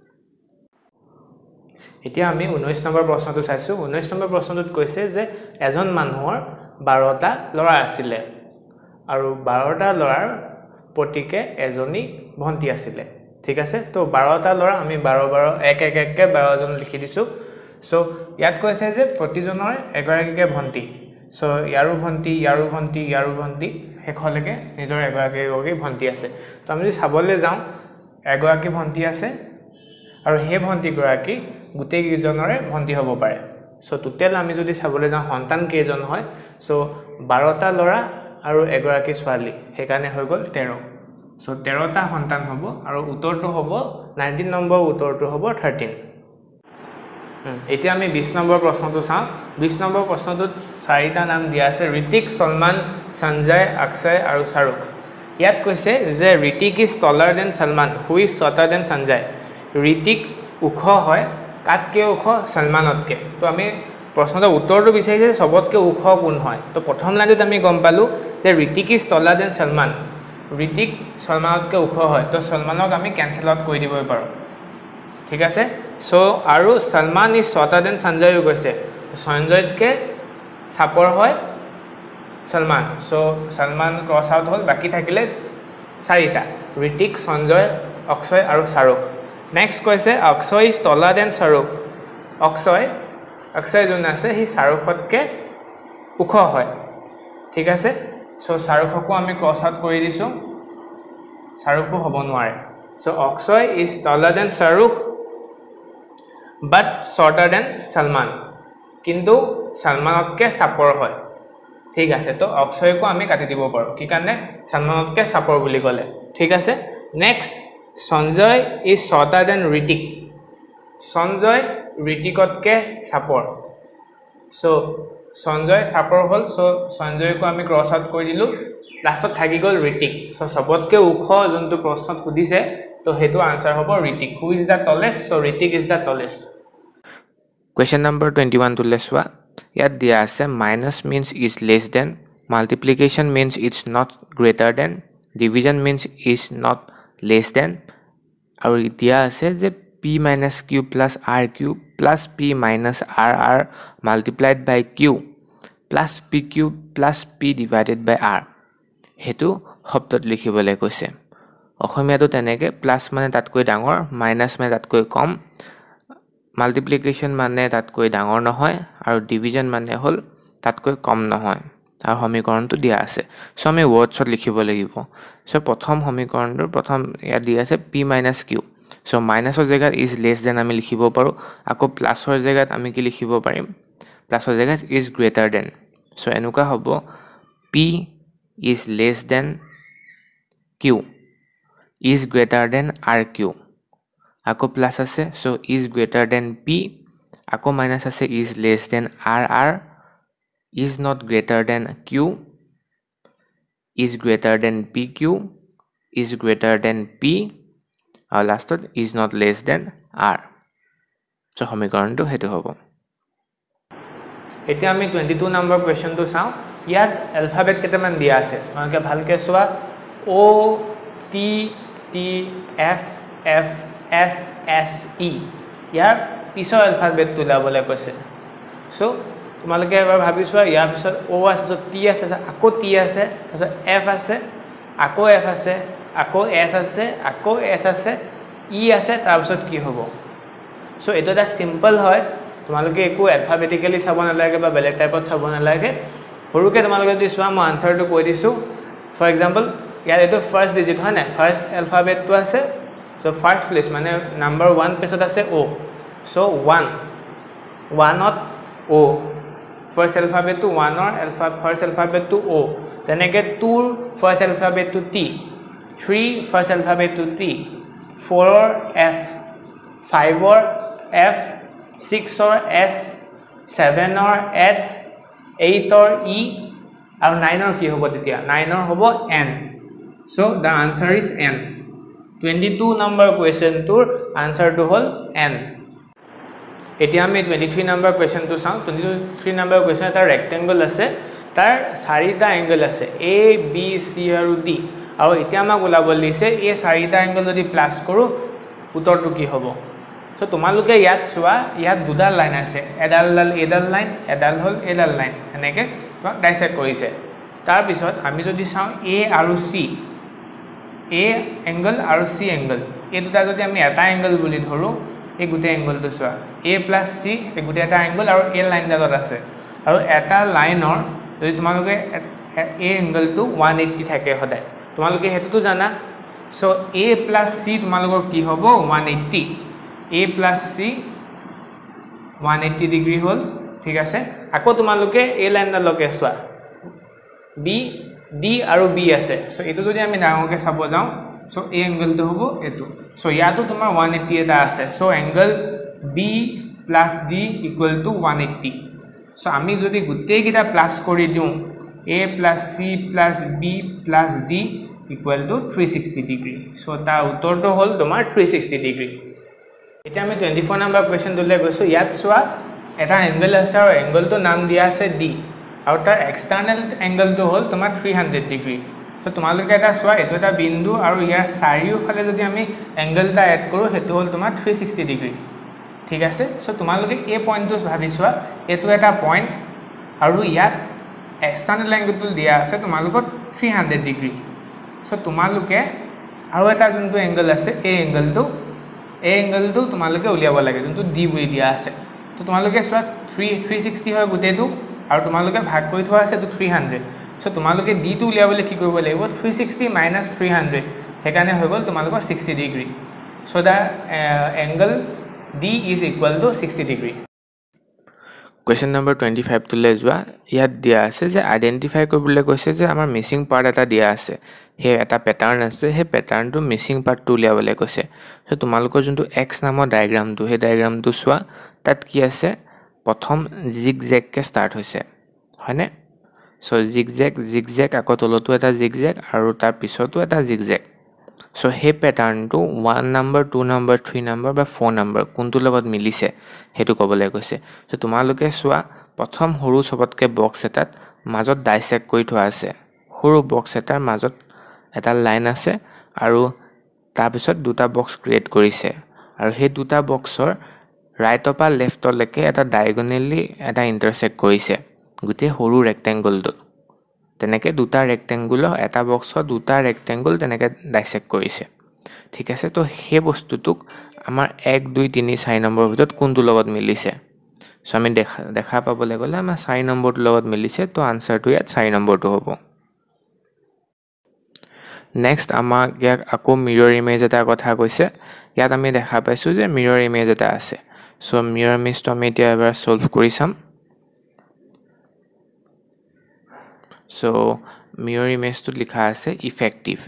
এতিয়া আমি 19 নম্বৰ প্ৰশ্নটো চাইছো 19 নম্বৰ প্ৰশ্নটোত কৈছে যে এজন মানুহৰ 12টা ল'ৰা আছিল আৰু 12টা ল'ৰাৰ প্ৰতিকে এজনী ভন্টি আছিল ঠিক আছে তো 12টা ল'ৰা আমি 12 এক এক এককে 12 জন লিখি দিছো সো ইয়াত কৈছে যে প্ৰতিজনৰ এগৰাকীকে ভন্টি সো ইয়াৰো ভন্টি ইয়াৰো ভন্টি ইয়াৰো ভন্টি হেখলৈকে নিজৰ এগৰাকী ভন্টি আছে তো আমি যদি চাবলৈ যাওঁ এগৰাকী ভন্টি আছে আৰু হে ভন্টি গৰাকী গুটেই কিজনৰে ভন্টি হ'ব পাৰে সো টোটাল আমি যদি চাবলৈ যাওঁ সন্তান কেইজন হয় সো 12টা ল'ৰা আৰু এগৰাকী ছোৱালী হেকানে হৈ গল 13 সো 13টা সন্তান হ'ব আৰু উত্তৰটো হ'ব 19 নম্বৰ উত্তৰটো হ'ব 13 এতিয়া আমি 20 নম্বৰ প্ৰশ্নটো চাওঁ 20 নম্বৰ প্ৰশ্নটোত চাৰিটা নাম দিয়া আছে ঋতিক সলমান সঞ্জয় অক্ষয় আৰু শাহৰুখ ইয়াত কৈছে যে Hrithik is taller than Salman who is shorter than Sanjay Hrithik উখ হয় কাটকে উখ সলমানতকে তো আমি প্ৰশ্নটোৰ উত্তৰটো বিচাৰিছে সবতকে উখ কোন হয় তো প্ৰথম লাইনটোত আমি গম পালো যে Hrithik is taller than Salman Hrithik সলমানতকে উখ হয় তো সলমানক আমি ক্যান্সেল আউট কৰি দিব পাৰো ঠিক আছে সো আৰু Salman is shorter than Sanjay গৈছে সঞ্জয়তকে চাপৰ হয় Salman so Salman cross out হল বাকি থাকিলে চাৰিটা ঋতিক সঞ্জয় অক্ষয় আৰু শাহৰুখ নেক্সট কৈছে Akshay is taller than Shahrukh Akshay যোন আছে হি শাহৰুখতকে উখ হয় ঠিক আছে সো শাহৰুখকো আমি ক্ৰস আউট কৰি দিছো শাহৰুখো হ'ব নোৱাৰে so Akshay is taller than Shahrukh but shorter than Salman কিন্তু সলমানতকে চাপৰ হয় ঠিক আছে তো অক্ষয়কো আমি কাটি দিব পাৰো কি কাৰণে সলমানতকে চাপৰ বুলি ক'লে ঠিক আছে next Sanjay is shorter than Hrithik Sanjay ঋতিকতকে চাপৰ সো সঞ্জয় চাপৰ হল সো সঞ্জয়কো আমি ক্ৰস আউট কৰি দিলো লাষ্টত থাকি গল ঋতিক সো সবতকে উখ যোনটো প্ৰশ্নত সুধিছে তো হেতু আনসাৰ হ'ব Hrithik who is the tallest so Hrithik is the tallest question number 21 to leswa ইয়াত দিয়া আছে minus means is less than multiplication means it's not greater than division means is not less than আৰু দিয়া আছে যে p minus q plus r cube plus p minus r multiplied by q plus p cube plus p divided by r হেতু শব্দত লিখিবলৈ কৈছে অসমীয়াটো তেনেকে প্লাস মানে তাতকৈ ডাঙৰ মাইনাস মানে তাতকৈ কম মাল্টিপ্লিকেশন মানে তাতকৈ ডাঙৰ নহয় আৰু ডিভিজন মানে হল তাতকৈ কম নহয় আৰু সমীকৰণটো দিয়া আছে সো আমি ওৱৰ্ডছত লিখিব লাগিব সো প্ৰথম সমীকৰণটোৰ প্ৰথম ইয়াত দিয়া আছে p - q সো মাইনাসৰ জায়গাত is less than আমি লিখিব পাৰো আকৌ প্লাসৰ জায়গাত আমি কি লিখিব পাৰিম প্লাসৰ জায়গাত is greater than সো এনুকা হ'ব p is less than q is greater than rq আকৌ প্লাস আছে so is greater than p আকৌ মাইনাস আছে is less than rr is not greater than q is greater than pq is greater than p আৰু লাষ্টত is not less than R so সমীকৰণটো হেতু হ'ব এতিয়া আমি 22 নম্বৰ কোৱেশ্চনটো চাওঁ ইয়াত এলফাবেট কেইটামান দিয়া আছে তোমালোকে ভালকৈ চোৱা O T T F F S S E ইয়াৰ পিছৰ এলফাবেটটো উলিয়াবলৈ কৈছে সো তোমালোকে এবাৰ ভাবি চোৱা ইয়াৰ পিছত O আছে T আছে আকৌ T আছে তাৰপিছত F আছে আকৌ F আছে আকৌ S আছে আকৌ S আছে E আছে তাৰপিছত কি হ'ব সো এইটো এটা সিম্পল হয় তোমালোকে একো এলফাবেটিক্যালি চাব নালাগে বা বেলেগ টাইপত চাব নালাগে সৰুকে তোমালোকে যদি চোৱা মই আনসাৰটো কৈ দিছো ফৰ এক্সাম্পল ইয়াত এইটো ফাৰ্স্ট ডিজিট হয় না ফাৰ্স্ট এলফাবেটটো আছে সো ফাৰ্স্ট প্লেস মানে নাম্বাৰ 1 পেজত আছে O সো 1 ত O ফাৰ্স্ট এলফাবেটটো 1 ৰ ফাৰ্স্ট এলফাবেটটো O তেনেকে 2 ৰ ফাৰ্স্ট এলফাবেটটো T 3 ফাৰ্স্ট এলফাবেটটো T 4 ৰ F 5 ৰ F 6 ৰ S 7 ৰ S 8 ৰ E আৰু 9 ৰ কি হ'ব তেতিয়া 9 ৰ হ'ব N so the answer is N 22 number question tour answer to hol N এতিয়া আমি 23 number question to চাওঁ 23 number question এটা rectangle আছে তাৰ চাৰিটা এংগল আছে A B C আৰু D আৰু এতিয়া আমাক ওলাব দিছে এই চাৰিটা এংগল যদি প্লাস কৰো উত্তৰটো কি হ'ব সো তোমালোকে ইয়াত চোৱা ইয়াত দুডাল লাইন আছে এডাল লাইন এডাল হল এডাল লাইন এনেকে ডাইসেক্ট কৰিছে তাৰ পিছত আমি যদি চাওঁ A আৰু C A angle আৰু C angle এই দুটা যদি আমি এটা এংগল বুলি ধৰো এই গুটে এংগলটো চোৱা A + C এই গুটে এটা এংগল আৰু A লাইন ডালত আছে আৰু এটা লাইনৰ যদি তোমালোকে A এংগলটো 180 থাকে হদায় তোমালোকে হেতুটো জানা সো A + C তোমালোকৰ কি হ'ব 180 A + C 180 ডিগ্ৰী হল ঠিক আছে আকৌ তোমালোকে A লাইন ডালকে চোৱা B D আৰু B আছে সো এটো যদি আমি ডাঙৰকে চাব যাওঁ সো A এংগলটো হ'ব এটো সো ইয়াতো তোমাৰ 180 এটা আছে so angle B + D = 180 so আমি যদি গুটেই কিটা প্লাস কৰি দিও A + C + B + D = 360 degree so তাৰ উত্তৰটো হ'ল তোমাৰ 360 ডিগ্ৰী এতিয়া আমি 24 নম্বৰ কোৱেশ্চন দুলে গৈছো ইয়াত চোৱা এটা এংগল আছে আৰু এংগলটো নাম দিয়া আছে D আৰু তাৰ এক্সটাৰ্নাল এংগলটো হ'ল তোমাৰ 300 ডিগ্ৰী সো তোমালোকে এটা চোৱা এটো এটা বিন্দু আৰু ইয়াৰ চাৰিওফালে যদি আমি এংগলটা এড কৰো হেতু হ'ল তোমাৰ 360 ডিগ্ৰী ঠিক আছে সো তোমালোকে এই পইণ্টটো ভাবি চোৱা এটো এটা পইণ্ট আৰু ইয়াত এক্সটাৰ্নাল এংগলটো দিয়া আছে তোমালোকৰ 300 ডিগ্ৰী সো তোমালোকে আৰু এটা যোনটো এংগল আছে এই এংগলটো তোমালোকে উলিয়াব লাগে যোনটো D বুলি দিয়া আছে তো তোমালোকে চোৱা 360 হয় গুটেটো আৰু তোমালোকে ভাগ কৰি থোৱা আছে তো 300 সো তোমালোকে D টো উলিয়াবলৈ কি কৰিব লাগিব 360 - 300 হেকানে হৈ গল তোমালোকৰ 60 degree so the angle D = 60 degree Question number 25 to le যোৱা ইয়াত দিয়া আছে যে আইডেন্টিফাই কৰিবলৈ কৈছে যে আমাৰ মিসিং পাৰ্ট এটা দিয়া আছে হে এটা প্যাটাৰ্ন আছে হে প্যাটাৰ্নটো মিসিং পাৰ্টটো উলিয়াবলৈ কৈছে সো তোমালোকৰ যোনটো x নামৰ ডায়াগ্ৰামটো হে ডায়াগ্ৰামটো চোৱা তাত কি আছে প্ৰথম জিগজেগ কে ষ্টাৰ্ট হৈছে হয়নে সো জিগজেগ আকৌ তলতো এটা জিগজেগ আৰু তাৰ পিছতো এটা zigzag so hey প্যাটাৰ্নটো 1 number 2 number 3 number বা 4 নম্বৰ কোনটো লগত মিলিছে হেতু ক'বলৈ কৈছে সো তোমালোকে চোৱা প্ৰথম সৰু সবতকে বক্স এটাত মাজত ডাইসেক্ট কৰি থোৱা আছে সৰু বক্স এটাৰ মাজত এটা লাইন আছে আৰু তাৰ পিছত দুটা বক্স ক্ৰিয়েট কৰিছে আৰু হে দুটা বক্সৰ ৰাইটৰ পৰা লেফটলৈকে এটা ডায়াগোনালি এটা ইন্টাৰসেক্ট কৰিছে গুটে সৰু ৰেক্টেংগলটো তেনেকে দুটা ৰেক্টেংগুল এটা বক্সৰ দুটা ৰেক্টেংগুল তেনেকে ডাইসেক্ট কৰিছে ঠিক আছে তো হে বস্তুটোক আমাৰ 1 2 3 4 নম্বৰ ভিতৰত কোনটো লগত মিলিছে সো আমি দেখা পাবলৈ গলে আমাৰ 4 নম্বৰটো লগত মিলিছে তো আনসাৰটো ইয়াত 4 নম্বৰটো হ'ব নেক্সট আমাক ইয়াক আকৌ মিৰৰ ইমেজ এটা কথা কৈছে ইয়াত আমি দেখা পাইছো যে মিৰৰ ইমেজ এটা আছে সো মিৰৰ ইমেজটো আমি এতিয়া এবাৰ সলভ কৰি চাম So mirror image to likha ase effective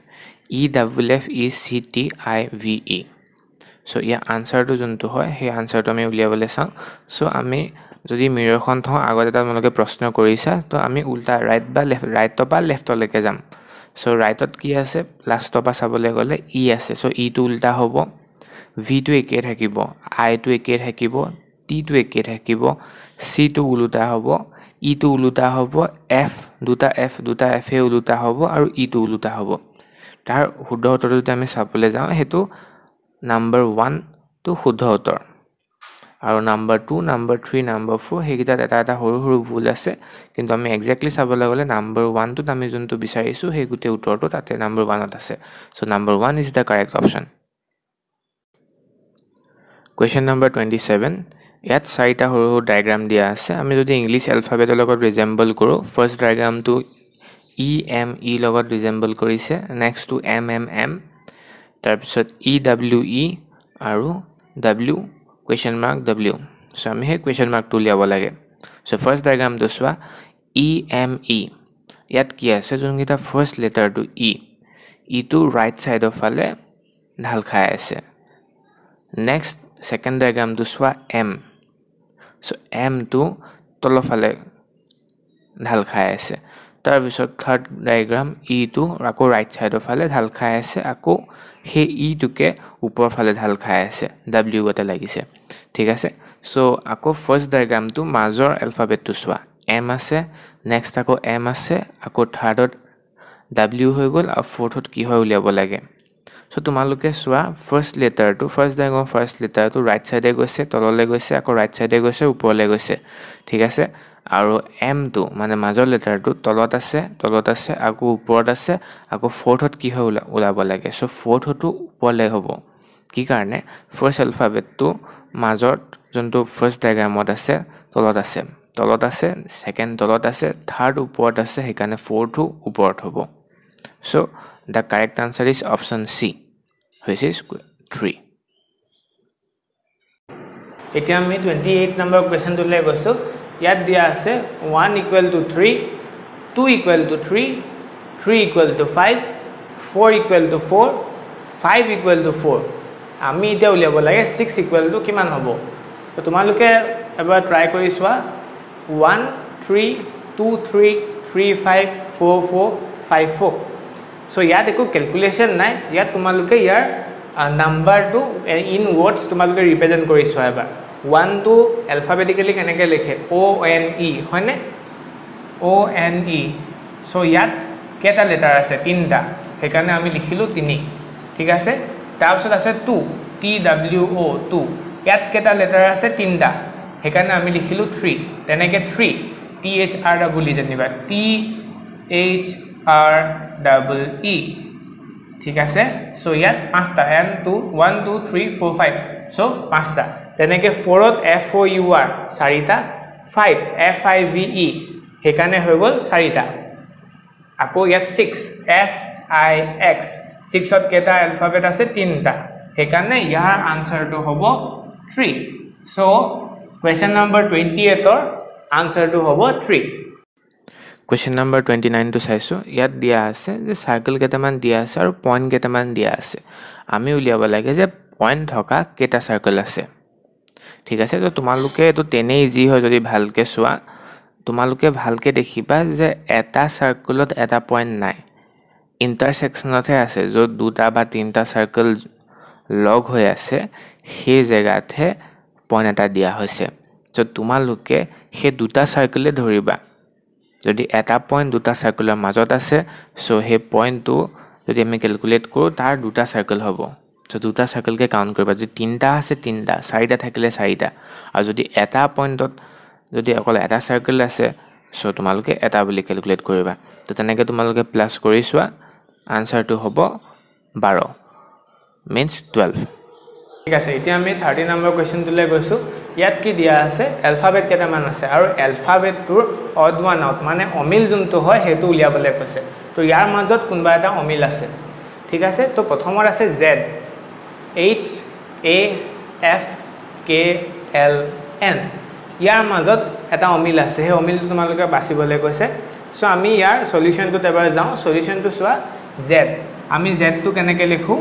EFFECTIVE so ya answer to juntu hoy he answer to ami uliyabole sam so ami jodi mirror khon tho agot eta monoke proshno korisa to ami ulta right ba left right to ba left to leke jam so right ot ki ase last to ba sabole gole e ase so e to ulta hobo V টো একে থাকিব I টো একে থাকিব T টো একে থাকিব C টো উলুটা হ'ব E টো উলুটা হ'ব F দুটা F এ উলুটা হ'ব আৰু E টো উলুটা হ'ব তাৰ শুদ্ধ উত্তৰটো যদি আমি চাবলৈ যাওঁ হেতু নাম্বাৰ 1 টো শুদ্ধ উত্তৰ আৰু নাম্বাৰ 2 নাম্বাৰ 3 নাম্বাৰ 4 হেগিটা এটা সৰু সৰু ভুল আছে কিন্তু আমি এক্স্যাক্টলি চাবলৈ গলে নাম্বাৰ 1 টো আমি যোনটো বিচাৰিছো হে গুটে উত্তৰটো তাতে নাম্বাৰ 1 ত আছে so number 1 is the correct option Question number 27 ইয়াত চাৰিটা সৰু সৰু ডায়াগ্ৰাম দিয়া আছে আমি যদি ইংলিশ এলফাবেটৰ লগত ৰিজেম্বল কৰো ফাৰ্স্ট ডায়াগ্ৰামটো EME লগত ৰিজেম্বল কৰিছে নেক্সট টু MMM তাৰ পিছত EWE আৰু W question mark W so আমি হে question mark টো লিয়াব লাগে so first diagram তো সোৱা EME ইয়াত কি আছে যোনকিটা first letter to E to right side of ফালে ঢাল খাই আছে next second diagram to সোৱা M so M to তলৰ ফালে ঢাল খাই আছে তাৰ পিছত third diagram E to আকৌ right side of ফালে ঢাল খাই আছে আকৌ হে E টোকে ওপৰ ফালে ঢাল খাই আছে W গতে লাগিছে ঠিক আছে so আকৌ first diagram to মাজৰ alphabet to সোৱা M আছে next আকৌ M আছে আকৌ third ত W হৈ গল আৰু fourth ত কি হয় উলিয়াব লাগে so তোমালোকে সোৱা first letter to first diagram first letter to right side এ গৈছে তললে গৈছে আকৌ right side এ গৈছে ওপৰলে গৈছে ঠিক আছে আৰু M to মানে মাজৰ letter to তলত আছে আকৌ ওপৰত আছে আকৌ fourth ত কি হয় উলাব লাগে so fourth টো ওপৰলে হ'ব কি কাৰণে first alphabet to মাজৰ যোনটো first diagram ত আছে তলত আছে second তলত আছে third ওপৰত আছে হেকানে fourth টো ওপৰত হ'ব so the correct answer is option C which is 3 এতিয়া আমি 28 নম্বৰ কোৱেশ্চন টো লৈ গৈছো ইয়াত দিয়া আছে 1 equal to 3 2 equal to 3 3 equal to 5 4 equal to 4 5 equal to 4 আমি এটা উলিয়াব লাগে 6 equal to কিমান হ'ব তো তোমালোকে এবাৰ ট্ৰাই কৰি চোৱা 1 3 2 3 3 5 4 4 5 4 so ইয়াত একো ক্যালকুলেশন নাই ইয়াত তোমালোকে ইয়াৰ নাম্বাৰ টু ইন ওয়ার্ডস তোমালোকে ৰিপ্ৰেজেন্ট কৰি চোৱা এবাৰ 1 টু অ্যালফাবেটিক্যালি কেনেকৈ লিখে ONE হয়নে ONE so ইয়াত কেটা লেটাৰ আছে তিনটা হেকাৰণে আমি লিখিলো 3 ঠিক আছে তাৰপিছত আছে 2 TWO 2 ইয়াত কেটা লেটাৰ আছে তিনটা হেকাৰণে আমি লিখিলো 3 তেনেকে 3 THRW জানিবা THREE ঠিক আছে সো ইয়াত পাঁচটা n 2 1 2 3 4 5 সো পাঁচটা তেনেকে 4 ত FOUR চাৰিটা 5 FIVE হেকানে হৈ গল চাৰিটা আকৌ ইয়াত 6 SIX 6 ত কেটা alphabet আছে তিনটা হেকানে ইয়াৰ আনসাৰটো হ'ব 3 সো question number 28 ৰ আনসাৰটো হ'ব 3 Question number 29 to চাইছো ইয়াত দিয়া আছে যে সার্কেল কেটামান দিয়া আছে আৰু পয়েন্ট কেটামান দিয়া আছে আমি উলিয়াব লাগে যে পয়েন্ট থকা কেটা সার্কেল আছে ঠিক আছে তো তোমালোকে এটো তেনে ইজি হয় যদি ভালকে সোৱা তোমালোকে ভালকে দেখিবা যে এটা সার্কেলত এটা পয়েন্ট নাই ইন্টারসেকশনতে আছে যত দুটা বা তিনটা সার্কেল লগ হৈ আছে সেই জায়গাতে পয়েন্ট এটা দিয়া হৈছে তো তোমালোকে সেই দুটা সার্কেলে ধৰিবা যদি এটা পয়েন্ট দুটা সার্কেলৰ মাজত আছে সো হে পয়েন্টটো যদি আমি ক্যালকুলেট কৰো তাৰ দুটা সার্কেল হ'ব সো দুটা সার্কেল কে কাউন্ট কৰিবা যদি তিনটা আছে তিনটা চাৰিটা থাকিলে চাৰিটা আৰু যদি এটা পয়েন্টত যদি অকল এটা সার্কেল আছে সো তোমালোকে এটা বুলি ক্যালকুলেট কৰিবা তো তেনেকে তোমালোকে প্লাস কৰি চোৱা আনসাৰটো হ'ব 12 means 12 ঠিক আছে এতিয়া আমি 30 নম্বৰ কোৱেশ্চন তুলে গৈছো ইয়াত কি দিয়া আছে অ্যালফাবেট কেটামান আছে আৰু অ্যালফাবেটটোৰ অড ওয়ান আউট মানে অমিল যোনটো হয় হেতু উলিয়াবলে কৈছে তো ইয়াৰ মাজত কোনবা এটা অমিল আছে ঠিক আছে তো প্ৰথমৰ আছে Z H A F K L N ইয়াৰ মাজত এটা অমিল আছে হে অমিলটো তোমালোকে বাছিবলে কৈছে সো আমি ইয়াৰ সলিউশনটো এবাৰ যাও সলিউশনটো সোৱা Z আমি Z টো কেনেকৈ লিখো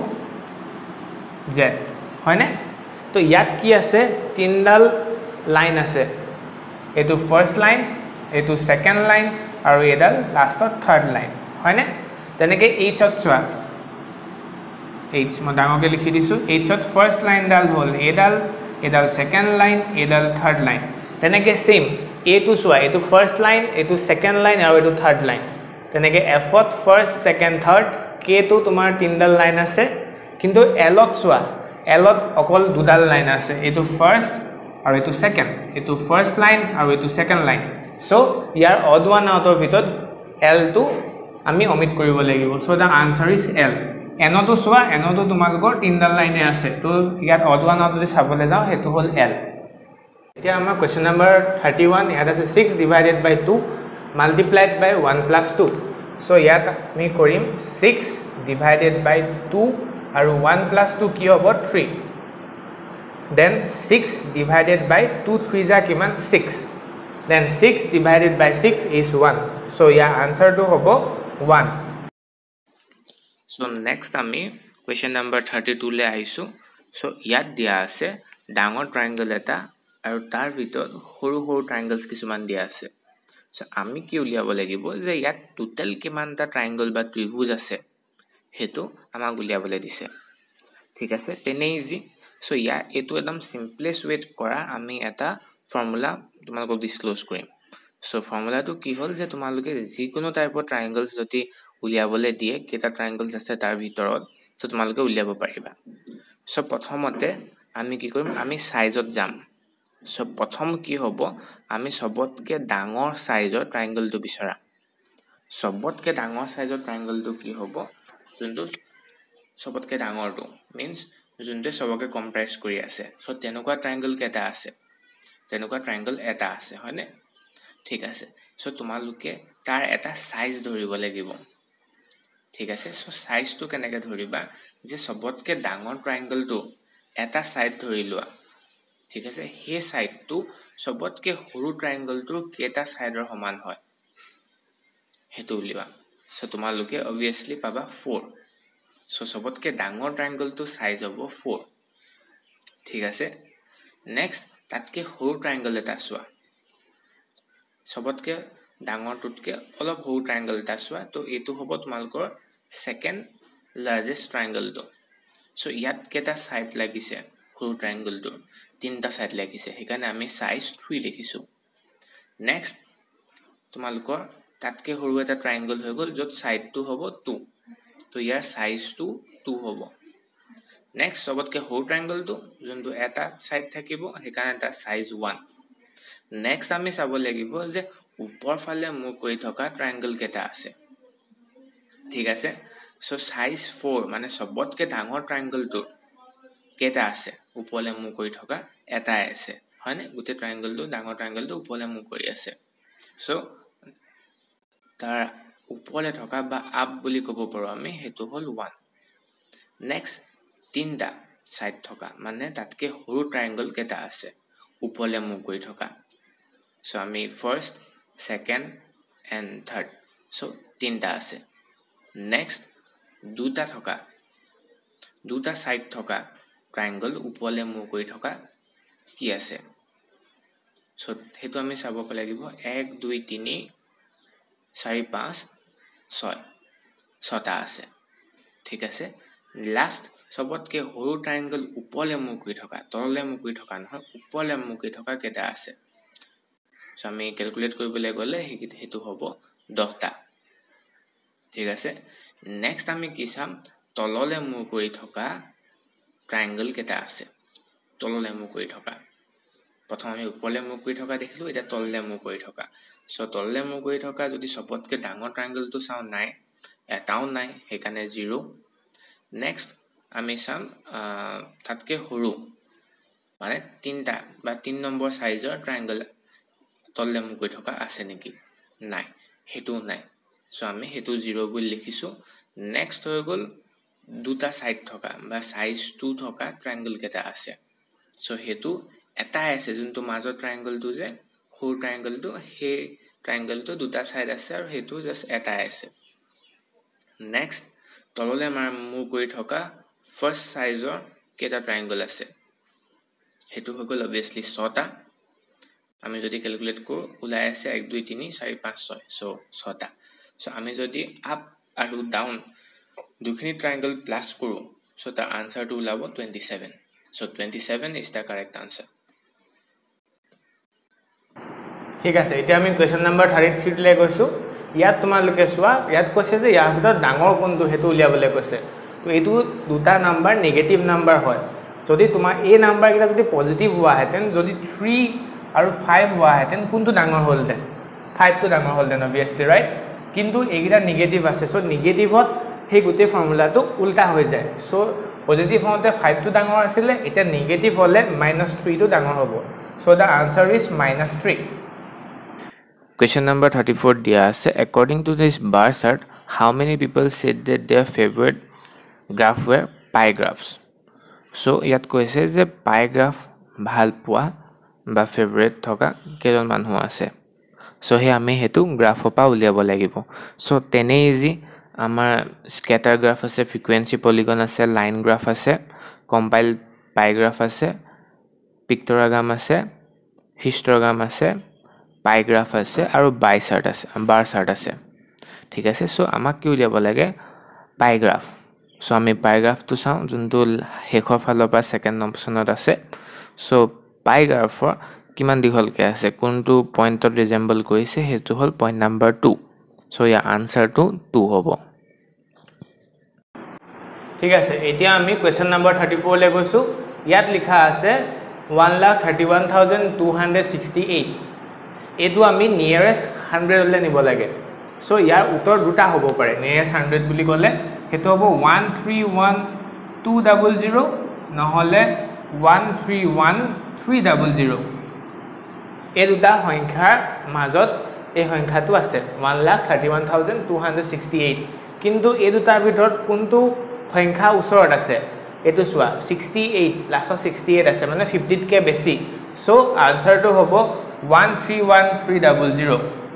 Z হয়নে তো ইয়াত কি আছে তিনডাল লাইন আছে এটো ফার্স্ট লাইন এটো সেকেন্ড লাইন আৰু এডাল লাষ্টত থার্ড লাইন হয়নে তেনেকে H ত সোৱা H মই ডাঙৰকৈ লিখি দিছোঁ H ত ফাৰ্ষ্ট লাইনডাল হ'ল এডাল সেকেন্ড লাইন এডাল থাৰ্ড লাইন তেনেকৈ সেম A টো চোৱা এইটো ফাৰ্ষ্ট লাইন এইটো সেকেন্ড লাইন আৰু এইটো থাৰ্ড লাইন তেনেকৈ F ত ফাৰ্ষ্ট সেকেন্ড থাৰ্ড K টো তোমাৰ তিনডাল লাইন আছে কিন্তু L ত চোৱা L ত অকল দুডাল লাইন আছে এইটো ফাৰ্ষ্ট আৰু এইটো সেকেন্ড এইটো ফাৰ্ষ্ট লাইন আৰু এইটো সেকেন্ড লাইন সো ইয়াৰ অড ওৱান আউটৰ ভিতৰত L টো আমি অমিট কৰিব লাগিব so the answer is L N তো চোৱা N তো তোমালোকৰ তিনডাল লাইনে আছে তো ইয়াত অড ওৱান আউট যদি চাবলৈ যাওঁ হেতু হ'ল L এতিয়া আমাৰ কোৱেশ্চন নম্বৰ 31 ইয়াত আছে 6 divided by 2 multiplied by 1 plus 2 so ইয়াত আমি কৰিম 6 ডিভাইডেড বাই 2 আৰু 1 প্লাছ 2 কি হ'ব 3 then 6 divided by 2 3 ja kiman 6 then 6 divided by 6 is 1 so yeah answer to hobo 1 so next ami question number 32 le aisu so yat dia ase dangor triangle eta aru tar bitor horu horu triangles kisuman dia ase so ami ki uliabo lagibo je yat total kiman ta triangle ba tribhuj ase hetu amag uliabole dise ঠিক আছে তেনে easy so yeah এটো একদম simplest wait কৰা আমি এটা formula তোমালোকক disclose কৰিম সো ফর্মুলাটো কি হল যে তোমালোকে যিকোনো টাইপৰ ট্ৰায়াঙ্গলস যদি উলিয়াবলে দিয়ে কেটা ট্ৰায়াঙ্গলস আছে তাৰ ভিতৰত সো তোমালোকে উলিয়াব পাৰিবা সো প্ৰথমতে আমি কি কৰিম আমি সাইজত যাম সো প্ৰথম কি হ'ব আমি সবতকে ডাঙৰ সাইজৰ ট্ৰায়াঙ্গলটো বিচৰা সবতকে ডাঙৰ সাইজৰ ট্ৰায়াঙ্গলটো কি হ'ব যোনটো সবতকে ডাঙৰটো means যোনটো সবকে কম্প্ৰেস কৰি আছে সো তেনেকুৱা ট্ৰায়াঙ্গল কেটা আছে তেনেকুৱা ট্ৰায়াঙ্গল এটা আছে হয়নে ঠিক আছে সো তোমালোকে তাৰ এটা সাইজ ধৰিব লাগিব ঠিক আছে সো সাইজটো কেনেকৈ ধৰিবা যে সবতকে ডাঙৰ ট্ৰায়াঙ্গলটো এটা সাইড ধৰি লোৱা ঠিক আছে হে সাইডটো সবতকে সৰু ট্ৰায়াঙ্গলটোৰ কেটা সাইডৰ সমান হয় হেতু উলিবা সো তোমালোকে obviously পাবা 4 so সবতকে ডাঙৰ ট্ৰায়াঙ্গলটো সাইজ হ'ব 4 ঠিক আছে নেক্সট তাতকে সৰু ট্ৰায়াঙ্গল এটা চোৱা সবতকে ডাঙৰটোতকে অলপ সৰু ট্ৰায়াঙ্গল এটা চোৱা তো এটো হ'ব তোমালোকৰ সেকেন্ড লাৰ্জেষ্ট ট্ৰায়াঙ্গলটো so ইয়াত কেটা সাইড লাগিছে সৰু ট্ৰায়াঙ্গলটো তিনটা সাইড লাগিছে হেকাৰণে আমি সাইজ 3 দেখিছো নেক্সট তোমালোকৰ তাতকে সৰু এটা ট্ৰায়াঙ্গল হৈ গল যত সাইডটো হ'ব 2 তো ইয়াৰ সাইজটো 2 হ'ব নেক্সট সবতকে সৰু ট্ৰায়াঙ্গলটো যোনটো এটা সাইড থাকিব হেকাৰণে তাৰ সাইজ 1 নেক্সট আমি চাব লাগিব যে ওপৰ ফালে মুভ কৰি থকা ট্ৰায়াঙ্গল কেটা আছে ঠিক আছে সো সাইজ 4 মানে সবতকে ডাঙৰ ট্ৰায়াঙ্গলটো কেটা আছে ওপৰলে মুভ কৰি থকা এটাই আছে হয়নে গোটে ট্ৰায়াঙ্গলটো ডাঙৰ ট্ৰায়াঙ্গলটো ওপৰলে মুভ কৰি আছে সো তাৰ ওপৰলে থকা বা আপ বুলি ক'ব পাৰো আমি হেতু হল 1 নেক্সট তিনটা সাইড থকা মানে তাতকে সৰু ট্ৰায়াঙ্গল কেটা আছে ওপৰলে মুভ কৰি থকা সো আমি first second and third so তিনটা আছে নেক্সট দুটা সাইড থকা ট্ৰায়াঙ্গল ওপৰলে মুভ কৰি থকা কি আছে সো হেতু আমি চাব লাগিব 1 2 3 4 5 6 ছটা আছে ঠিক আছে লাষ্ট সবতকে সৰু ট্ৰায়াঙ্গল ওপৰলে মুভ কৰি থকা তললে মুভ কৰি থকা নহয় ওপৰলে মুভ কৰি থকা কেটা আছে সো আমি ক্যালকুলেট কৰিবলৈ গলে হেতু হ'ব 10টা ঠিক আছে নেক্সট আমি কি চাম তললে মুভ কৰি থকা ট্ৰায়াঙ্গল কেটা আছে তললে মুভ কৰি থকা প্ৰথম আমি ওপৰলে মুভ কৰি থকা দেখিলো এটা তললে মুভ কৰি থকা সো তললে মুভ কৰি থকা যদি সবতকে ডাঙৰ ট্ৰায়াঙ্গলটো চাও নাই এটাও নাই হেকাৰণে 0 নেক্সট আমি চাম তাতকে সৰু মানে তিনটা বা 3 নম্বৰ সাইজৰ ট্ৰায়াঙ্গল তললে মুভ কৰি থকা আছে নেকি নাই হেতু নাই সো আমি হেতু 0 বুলি লিখিছো নেক্সট হৈ গল দুটা সাইড থকা বা সাইজ 2 থকা ট্ৰায়াঙ্গল কেটা আছে সো হেতু এটাই আছে যোনটো মাজৰ ট্ৰায়াঙ্গলটো যে সৰু ট্ৰায়াঙ্গলটো হে ট্ৰায়াঙ্গলটো দুটা সাইড আছে আৰু হেতু জাস্ট এটাই আছে নেক্সট তললে মুভ কৰি থকা ফাৰ্স্ট সাইজৰ কেটা ট্ৰায়াঙ্গল আছে হেতু হৈ গল obviously 6টা আমি যদি ক্যালকুলেট কৰো উলাই আছে 1 2 3 4 5 6 সো 6টা সো আমি যদি আপ আৰু ডাউন দুখিনি ট্ৰায়াঙ্গল প্লাস কৰো So the answer to ulabo 27. So 27 is the correct answer. ঠিক আছে এতিয়া আমি কোৱেশ্চন নম্বৰ 33 লৈ গৈছো ইয়াত তোমালোকে চোৱা ইয়াত কৈছে যে ইয়াৰ ভিতৰত ডাঙৰ কোনটো হেতু উলিয়াবলৈ কৈছে তো এইটো দুটা নাম্বাৰ নেগেটিভ নাম্বাৰ হয় যদি তোমাৰ এই নাম্বাৰ কিটা যদি পজিটিভ হোৱা হেতেন যদি 3 আৰু 5 হোৱা হেতেন কোনটো ডাঙৰ হলতেন 5 টো ডাঙৰ হলতেন অবিয়াসলি ৰাইট কিন্তু এইগিটা নেগেটিভ আছে সো নেগেটিভত সেই গোটে ফৰ্মুলাটো উল্টা হৈ যায় সো পজিটিভ হওঁতে 5 টো ডাঙৰ আছিল এটা নেগেটিভ হলে -3 টো ডাঙৰ হ'ব so the answer is -3. Question number 34 dia ase according to this bar chart how many people said that their favorite graph were pie graphs so yat koise je pie graph bhal pua ba favorite thoka kejon manhu ase so he ami hetu graph pa uliabo lagibo so tene easy amar scatter graph ase frequency polygon ase line graph ase compile pie graph ase pictogram ase histogram ase pie graph আছে আৰু bar chart আছে ঠিক আছে so আমাক কি উলিয়াব লাগে pie graph so আমি pie graph তো চাও যোনটো হেখৰ ফালৰ পৰা সেকেন্ড অপচনত আছে সো pie graph কিমান দীঘলকে আছে কোনটো পইণ্টত ৰিজেম্বল কৰিছে হেতু হল পইণ্ট নম্বৰ 2 সো ইয়া আনসাৰ টু 2 হ'ব ঠিক আছে এতিয়া আমি কোৱেশ্চন নম্বৰ 34 লৈ গৈছো ইয়াত লিখা আছে 1,31,268 এটো আমি নিয়ারেস্ট 100 লৈ নিব লাগে সো ইয়াৰ উত্তৰ দুটা হ'ব পাৰে নিয়ারেস্ট 100 বুলি ক'লে হেতু হ'ব 131,200 নহলে 131,300 এই দুটা সংখ্যাৰ মাজত এই সংখ্যাটো আছে 1,31,268 কিন্তু এই দুটাৰ ভিতৰত কোনটো সংখ্যা ওচৰত আছে এটো চোৱা 68 লাস্ট 68 আছে মানে 50 কে বেছি সো আনসাৰটো হ'ব 131,300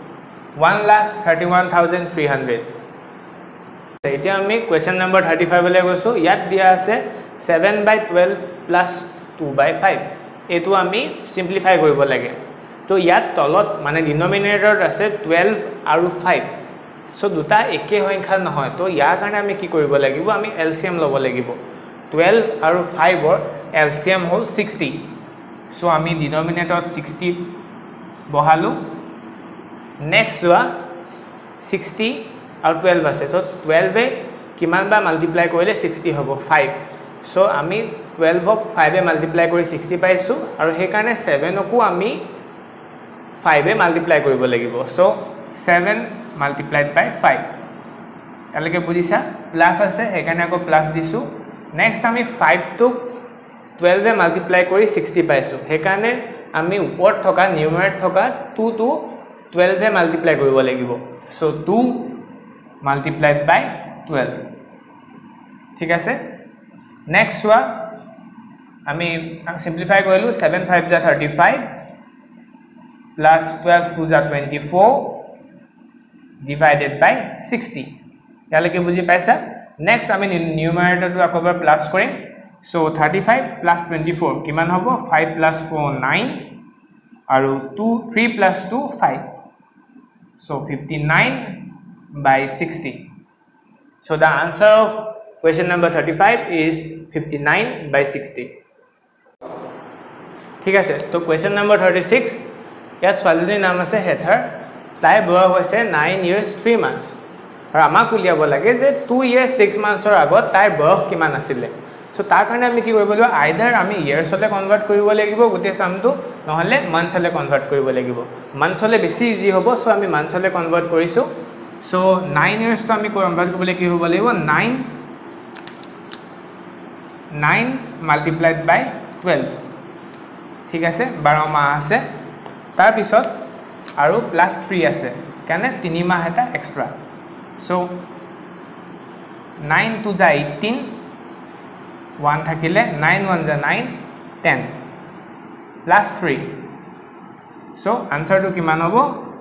1,31,300 এতিয়া আমি কোৱেশ্চন নম্বৰ 35 লৈ গৈছো ইয়াত দিয়া আছে 7/12 + 2/5 এটো আমি সিম্পলিফাই কৰিব লাগে তো ইয়াত তলত মানে ডিনোমিনেটৰত আছে 12 আৰু 5 সো দুটা একে সংখ্যা নহয় তো ইয়াৰ কাৰণে আমি কি কৰিব লাগিব আমি এলসিএম ল'ব লাগিব 12 আৰু 5 ৰ এলসিএম হল 60 সো আমি ডিনোমিনেটৰত 60 বহালো নেক্সট যোৱা 60 আৰু 12 আছে তো 12 এ কিমান বা মাল্টিপ্লাই কৰিলে 60 হ'ব 5 সো আমি 12 ক 5 এ মাল্টিপ্লাই কৰি 60 পাইছো আৰু সেই কাৰণে 7 কো আমি 5 এ মাল্টিপ্লাই কৰিব লাগিব সো 7 multiplied by 5 তালৈকে বুজিছা প্লাস আছে সেই কাৰণে আকৌ প্লাস দিছো নেক্সট আমি 5 টো 12 এ মাল্টিপ্লাই কৰি 60 পাইছো সেই কাৰণে আমি ওপৰত থকা নিউমাৰেট থকা 2 টো 12 এ মাল্টিপ্লাই কৰিব লাগিব সো 2 multiplied by 12 ঠিক আছে নেক্সট ওয়া আমি সিম্পলিফাই কৰিলো 7 5 * 35 plus 12 2 * 24 divided by 60 ইয়ালৈকে বুজি পাইছা নেক্সট আমি নিউমাৰেটৰটো আকবাৰ প্লাস কৰিম সো 35 plus 24 কিমান হ'ব 5 plus 4 9 আৰু 2 3 plus 2 5 so 59/60 so the answer of question number 35 is 59/60 ঠিক আছে তো question number 36 ইয়াত ছোৱালীজনীৰ নাম আছে হেথাৰ তাই বয়স হৈছে 9 years 3 months আৰু আমাক উলিয়াব লাগে যে 2 years 6 months ৰ আগত তাইৰ বয়স কিমান আছিল সো তাৰ কাৰণে আমি কি কৰিব লাগিব আইদাৰ আমি ইয়াৰ্স হলে কনভাৰ্ট কৰিব লাগিব গোটে সামটো নহলে মান্থস হলে কনভাৰ্ট কৰিব লাগিব মান্থস হলে বেছি ইজি হ'ব সো আমি মান্থস হলে কনভাৰ্ট কৰিছো সো 9 years তো আমি কনভাৰ্ট কৰিবলৈ কি হ'ব লাগিব 9 multiplied by 12 ঠিক আছে 12 মাহ আছে তাৰ পিছত আৰু প্লাস 3 আছে কেনে 3 মাহ এটা এক্সট্ৰা সো 9 to the 18 1 থাকিলে 9 1 the 9 10 plus 3 so answer to কিমান হ'ব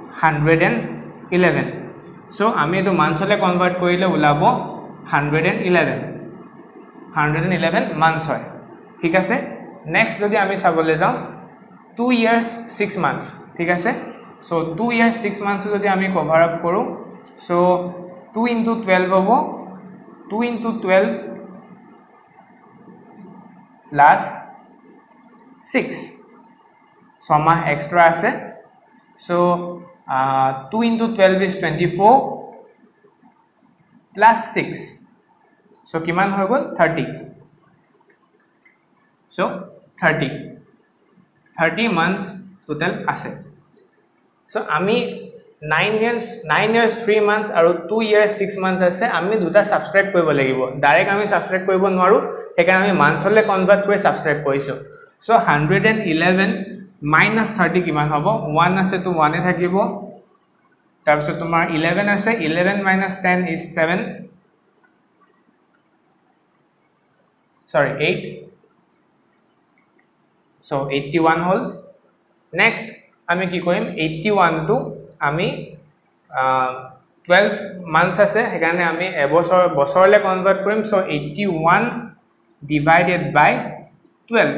111 so আমি এটো মান্থসলে কনভাৰ্ট কৰিলে উলাব 111 months হয় ঠিক আছে নেক্সট যদি আমি চাবলৈ যাও 2 years 6 months ঠিক আছে so 2 years 6 months যদি আমি কভার আপ কৰো so 2 into 12 হ'ব 2 into 12 প্লাস 6 ছমাহ এক্সট্ৰা আছে so 2 into 12 is 24 plus 6 so কিমান হৈ গল 30 so 30 months total আছে so আমি 9 years 3 months আৰু 2 years 6 months আছে আমি দুটা সাবস্ক্রাইব কৰিব লাগিব ডাইৰেক্ট আমি সাবস্ক্ৰাইব কৰিব নোৱাৰো একাৰণে আমি মান্থলে কনভাৰ্ট কৰি সাবস্ক্ৰাইব কৰিছো so 111 minus 30 কিমান হ'ব 1 আছে তো 1 এ থাকিব তাৰ পিছত তোমাৰ 11 আছে 11 minus 10 is 7 sorry 8 so 81 hall next আমি কি কৰিম 81 to আমি 12 months আছে হেকাৰণে আমি বছৰলে কনভাৰ্ট কৰিম so 81 divided by 12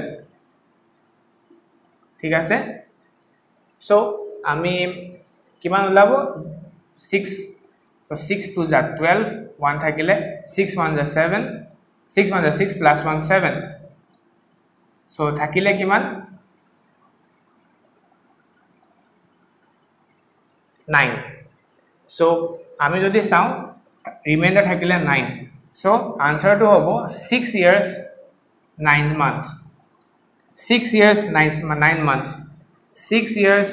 ঠিক আছে so আমি কিমান ওলাব 6 so 6 to the 12 1 থাকিলে 6 1 is 7 6 1 is 6 plus 1 7 so থাকিলে কিমান 9 so আমি যদি চাও রিমাইন্ডার থাকিলে 9 so आंसर তো হ'ব 6 years 9 months 6 years 9 months 6 years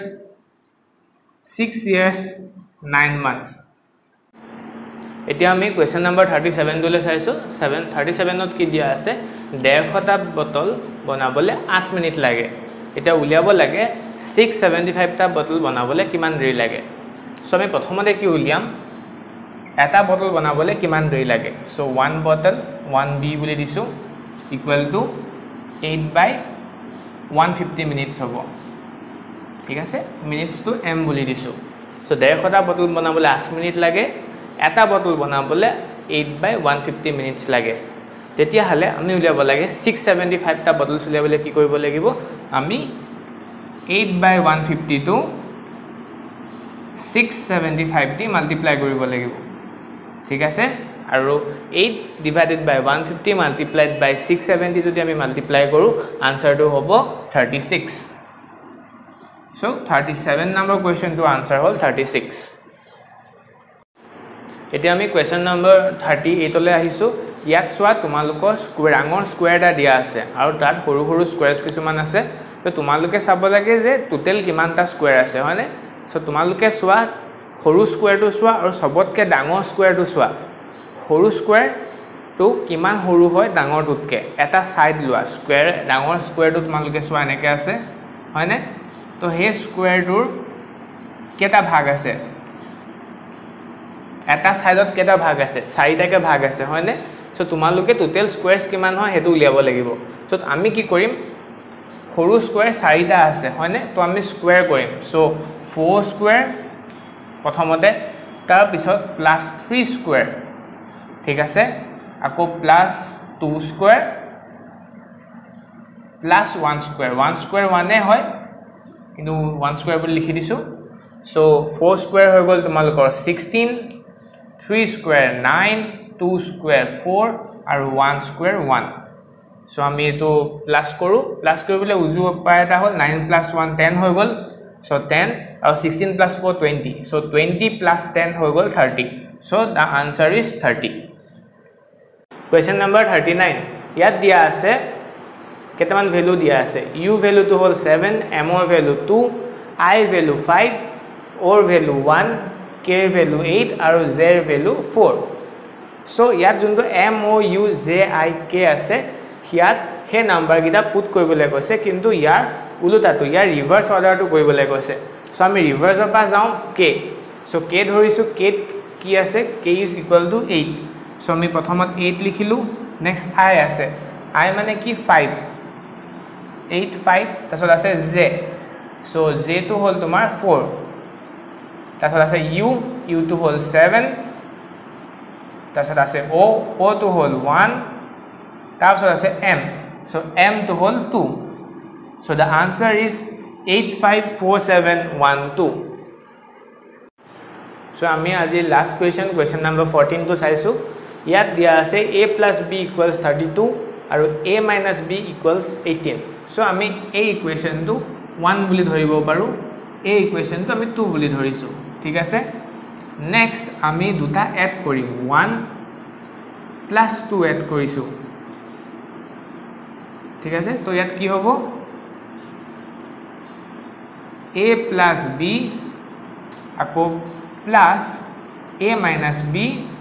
9 months এতিয়া আমি কোৱেশ্চন নম্বৰ 37 দলে চাইছো 37 ত কি দিয়া আছে 1.5 টা বটল বনাবলে 8 মিনিট লাগে এটা উলিয়াব লাগে 675 টা বটল বনাবলে কিমান দেৰি লাগে সো আমি প্ৰথমতে কি উলিয়াম এটা বটল বনাবলে কিমান দেৰি লাগে সো 1 বটল 1b বুলি দিছো ইকুৱেল টু 8 by 150 minutes হ'ব ঠিক আছে minutes to m বুলি দিছো সো 1.5 টা বটল বনাবলে 8 মিনিট লাগে এটা বটল বনাবলে 8 by 150 minutes লাগে তেতিয়া হলে আমি উলিয়াব লাগে 675 টা বটল উলিয়াবলে কি কৰিব লাগিব আমি 8 by 150 to 675 দি মাল্টিপ্লাই কৰিব লাগিব ঠিক আছে আৰু 8 divided by 150 multiplied by 670 যদি আমি মাল্টিপ্লাই কৰো আনসাৰটো হ'ব 36 so 37 number question to answer হল 36 এতিয়া আমি কোৱেশ্চন নম্বৰ 38 লে আহিছো ইয়াত সোৱা তোমালোকৰ স্কয়াৰ আঙৰ স্কয়াৰ এটা দিয়া আছে আৰু তাত সৰু সৰু স্কয়াৰছ কিছুমান আছে তো তোমালোকে চাব লাগে যে টোটাল কিমানটা স্কয়াৰ আছে হয়নে সো তোমালোকে সোৱা সৰু স্কয়াৰটো সোৱা আৰু সবতকে ডাঙৰ স্কয়াৰটো সোৱা সৰু স্কয়াৰ তো কিমান সৰু হয় ডাঙৰটোতকে এটা সাইড লোৱা স্কয়াৰ ডাঙৰ স্কয়াৰটো তোমালোকে সোৱা এনেকে আছে হয়নে তো হে স্কয়াৰটোৰ কেটা ভাগ আছে এটা সাইডত কেটা ভাগ আছে চাৰিটাকে ভাগ আছে হয়নে সো তোমালোকে টোটাল স্কয়াৰছ কিমান হয় হেতু উলিয়াব লাগিব সো আমি কি কৰিম সৰু স্কয়াৰ চাৰিটা আছে হয়নে তো আমি স্কয়াৰ কৰিম সো 4 স্কয়াৰ প্ৰথমতে তাৰ পিছত প্লাস 3 স্কয়াৰ ঠিক আছে আকৌ plus 2 square plus 1 square 1 square 1 এ হয় কিন্তু 1 স্কয়াৰ বুলি লিখি দিছো সো 4 স্কয়াৰ হৈ গল তোমালোকৰ 16 3 স্কয়াৰ 9 2 স্কয়াৰ 4 আৰু 1 স্কয়াৰ 1 সো আমি এটো প্লাস কৰিবলৈ উজু উপায় এটা হল 9 plus 1 10 হৈ গল সো 10 আৰু 16 plus 4 20 সো 20 plus 10 হৈ গল 30 so the answer is 30 question number 39 ইয়াত দিয়া আছে কেটামান ভ্যালু দিয়া আছে u ভ্যালু তো হল 7 m ৰ ভ্যালু 2 i ভ্যালু 5 o ৰ ভ্যালু 1 k ৰ ভ্যালু 8 আৰু z ৰ ভ্যালু 4 সো ইয়াত যোনটো m o u j i k আছে হিয়াত হে নাম্বাৰ গিটা পুট কৰিবলৈ কৈছে কিন্তু ইয়াৰ উলুটাটো ইয়াৰ ৰিভাৰ্স অৰ্ডাৰটো কৰিবলৈ কৈছে সো আমি ৰিভাৰ্সৰ পা যাও k সো k ধৰিছো k কি আছে k is equal to 8 so আমি প্ৰথমত 8 লিখিলো নেক্সট i আছে i মানে কি 5 8 5 তাৰছত আছে j সো j to হল তোমাৰ 4 তাৰছত আছে u to হল 7 তাৰছত আছে o to হল 1 তাৰছত আছে m so m to whole 2 so the answer is 854712 so আমি আজি last question number 14 to চাইছো ইয়াত দিয়া আছে a plus b equals 32 আৰু a minus b equals 18 so আমি এই ইকুৱেশ্যনটো 1 বুলি ধৰিব পাৰো এই ইকুৱেশ্যনটো আমি 2 বুলি ধৰিছো ঠিক আছে নেক্সট আমি দুটা এড কৰিম 1 plus 2 এড কৰিছো ঠিক আছে তো ইয়াত কি হ'ব a plus b আকৌ plus a minus b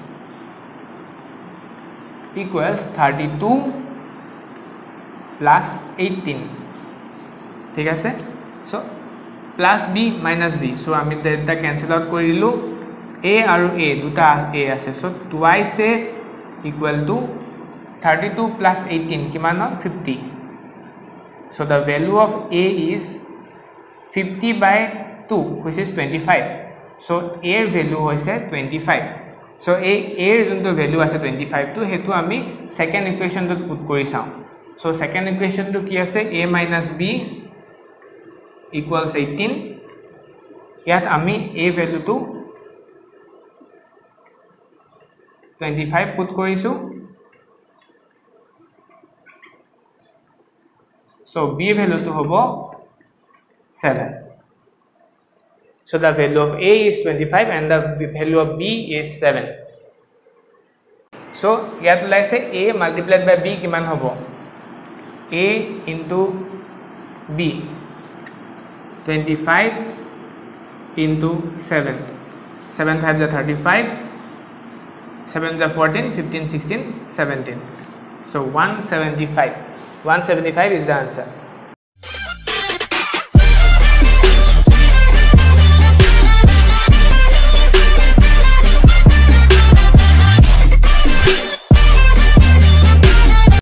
equals 32 plus 18 ঠিক আছে so plus b minus b so আমি এটা cancel out কৰি দিলো a আৰু a দুটা a আছে so twice a equal to 32 plus 18 কিমান হয় 50 so the value of a is 50 by 2 which is 25 so a ৰ value হৈছে 25 so a ৰ যোনটো value আছে 25 to হেতু আমি second equation টো put কৰি চাও so second equation টো কি আছে a minus b equals 18 ইয়াত আমি a value টো 25 put কৰিছো so b value টো হ'ব 7 so the value of a is 25 and the value of b is 7 so ইয়াত লাইছে a multiplied by b কিমান হ'ব a into b 25 into 7 7 times 35 7 14 15 16 17 so 175 is the answer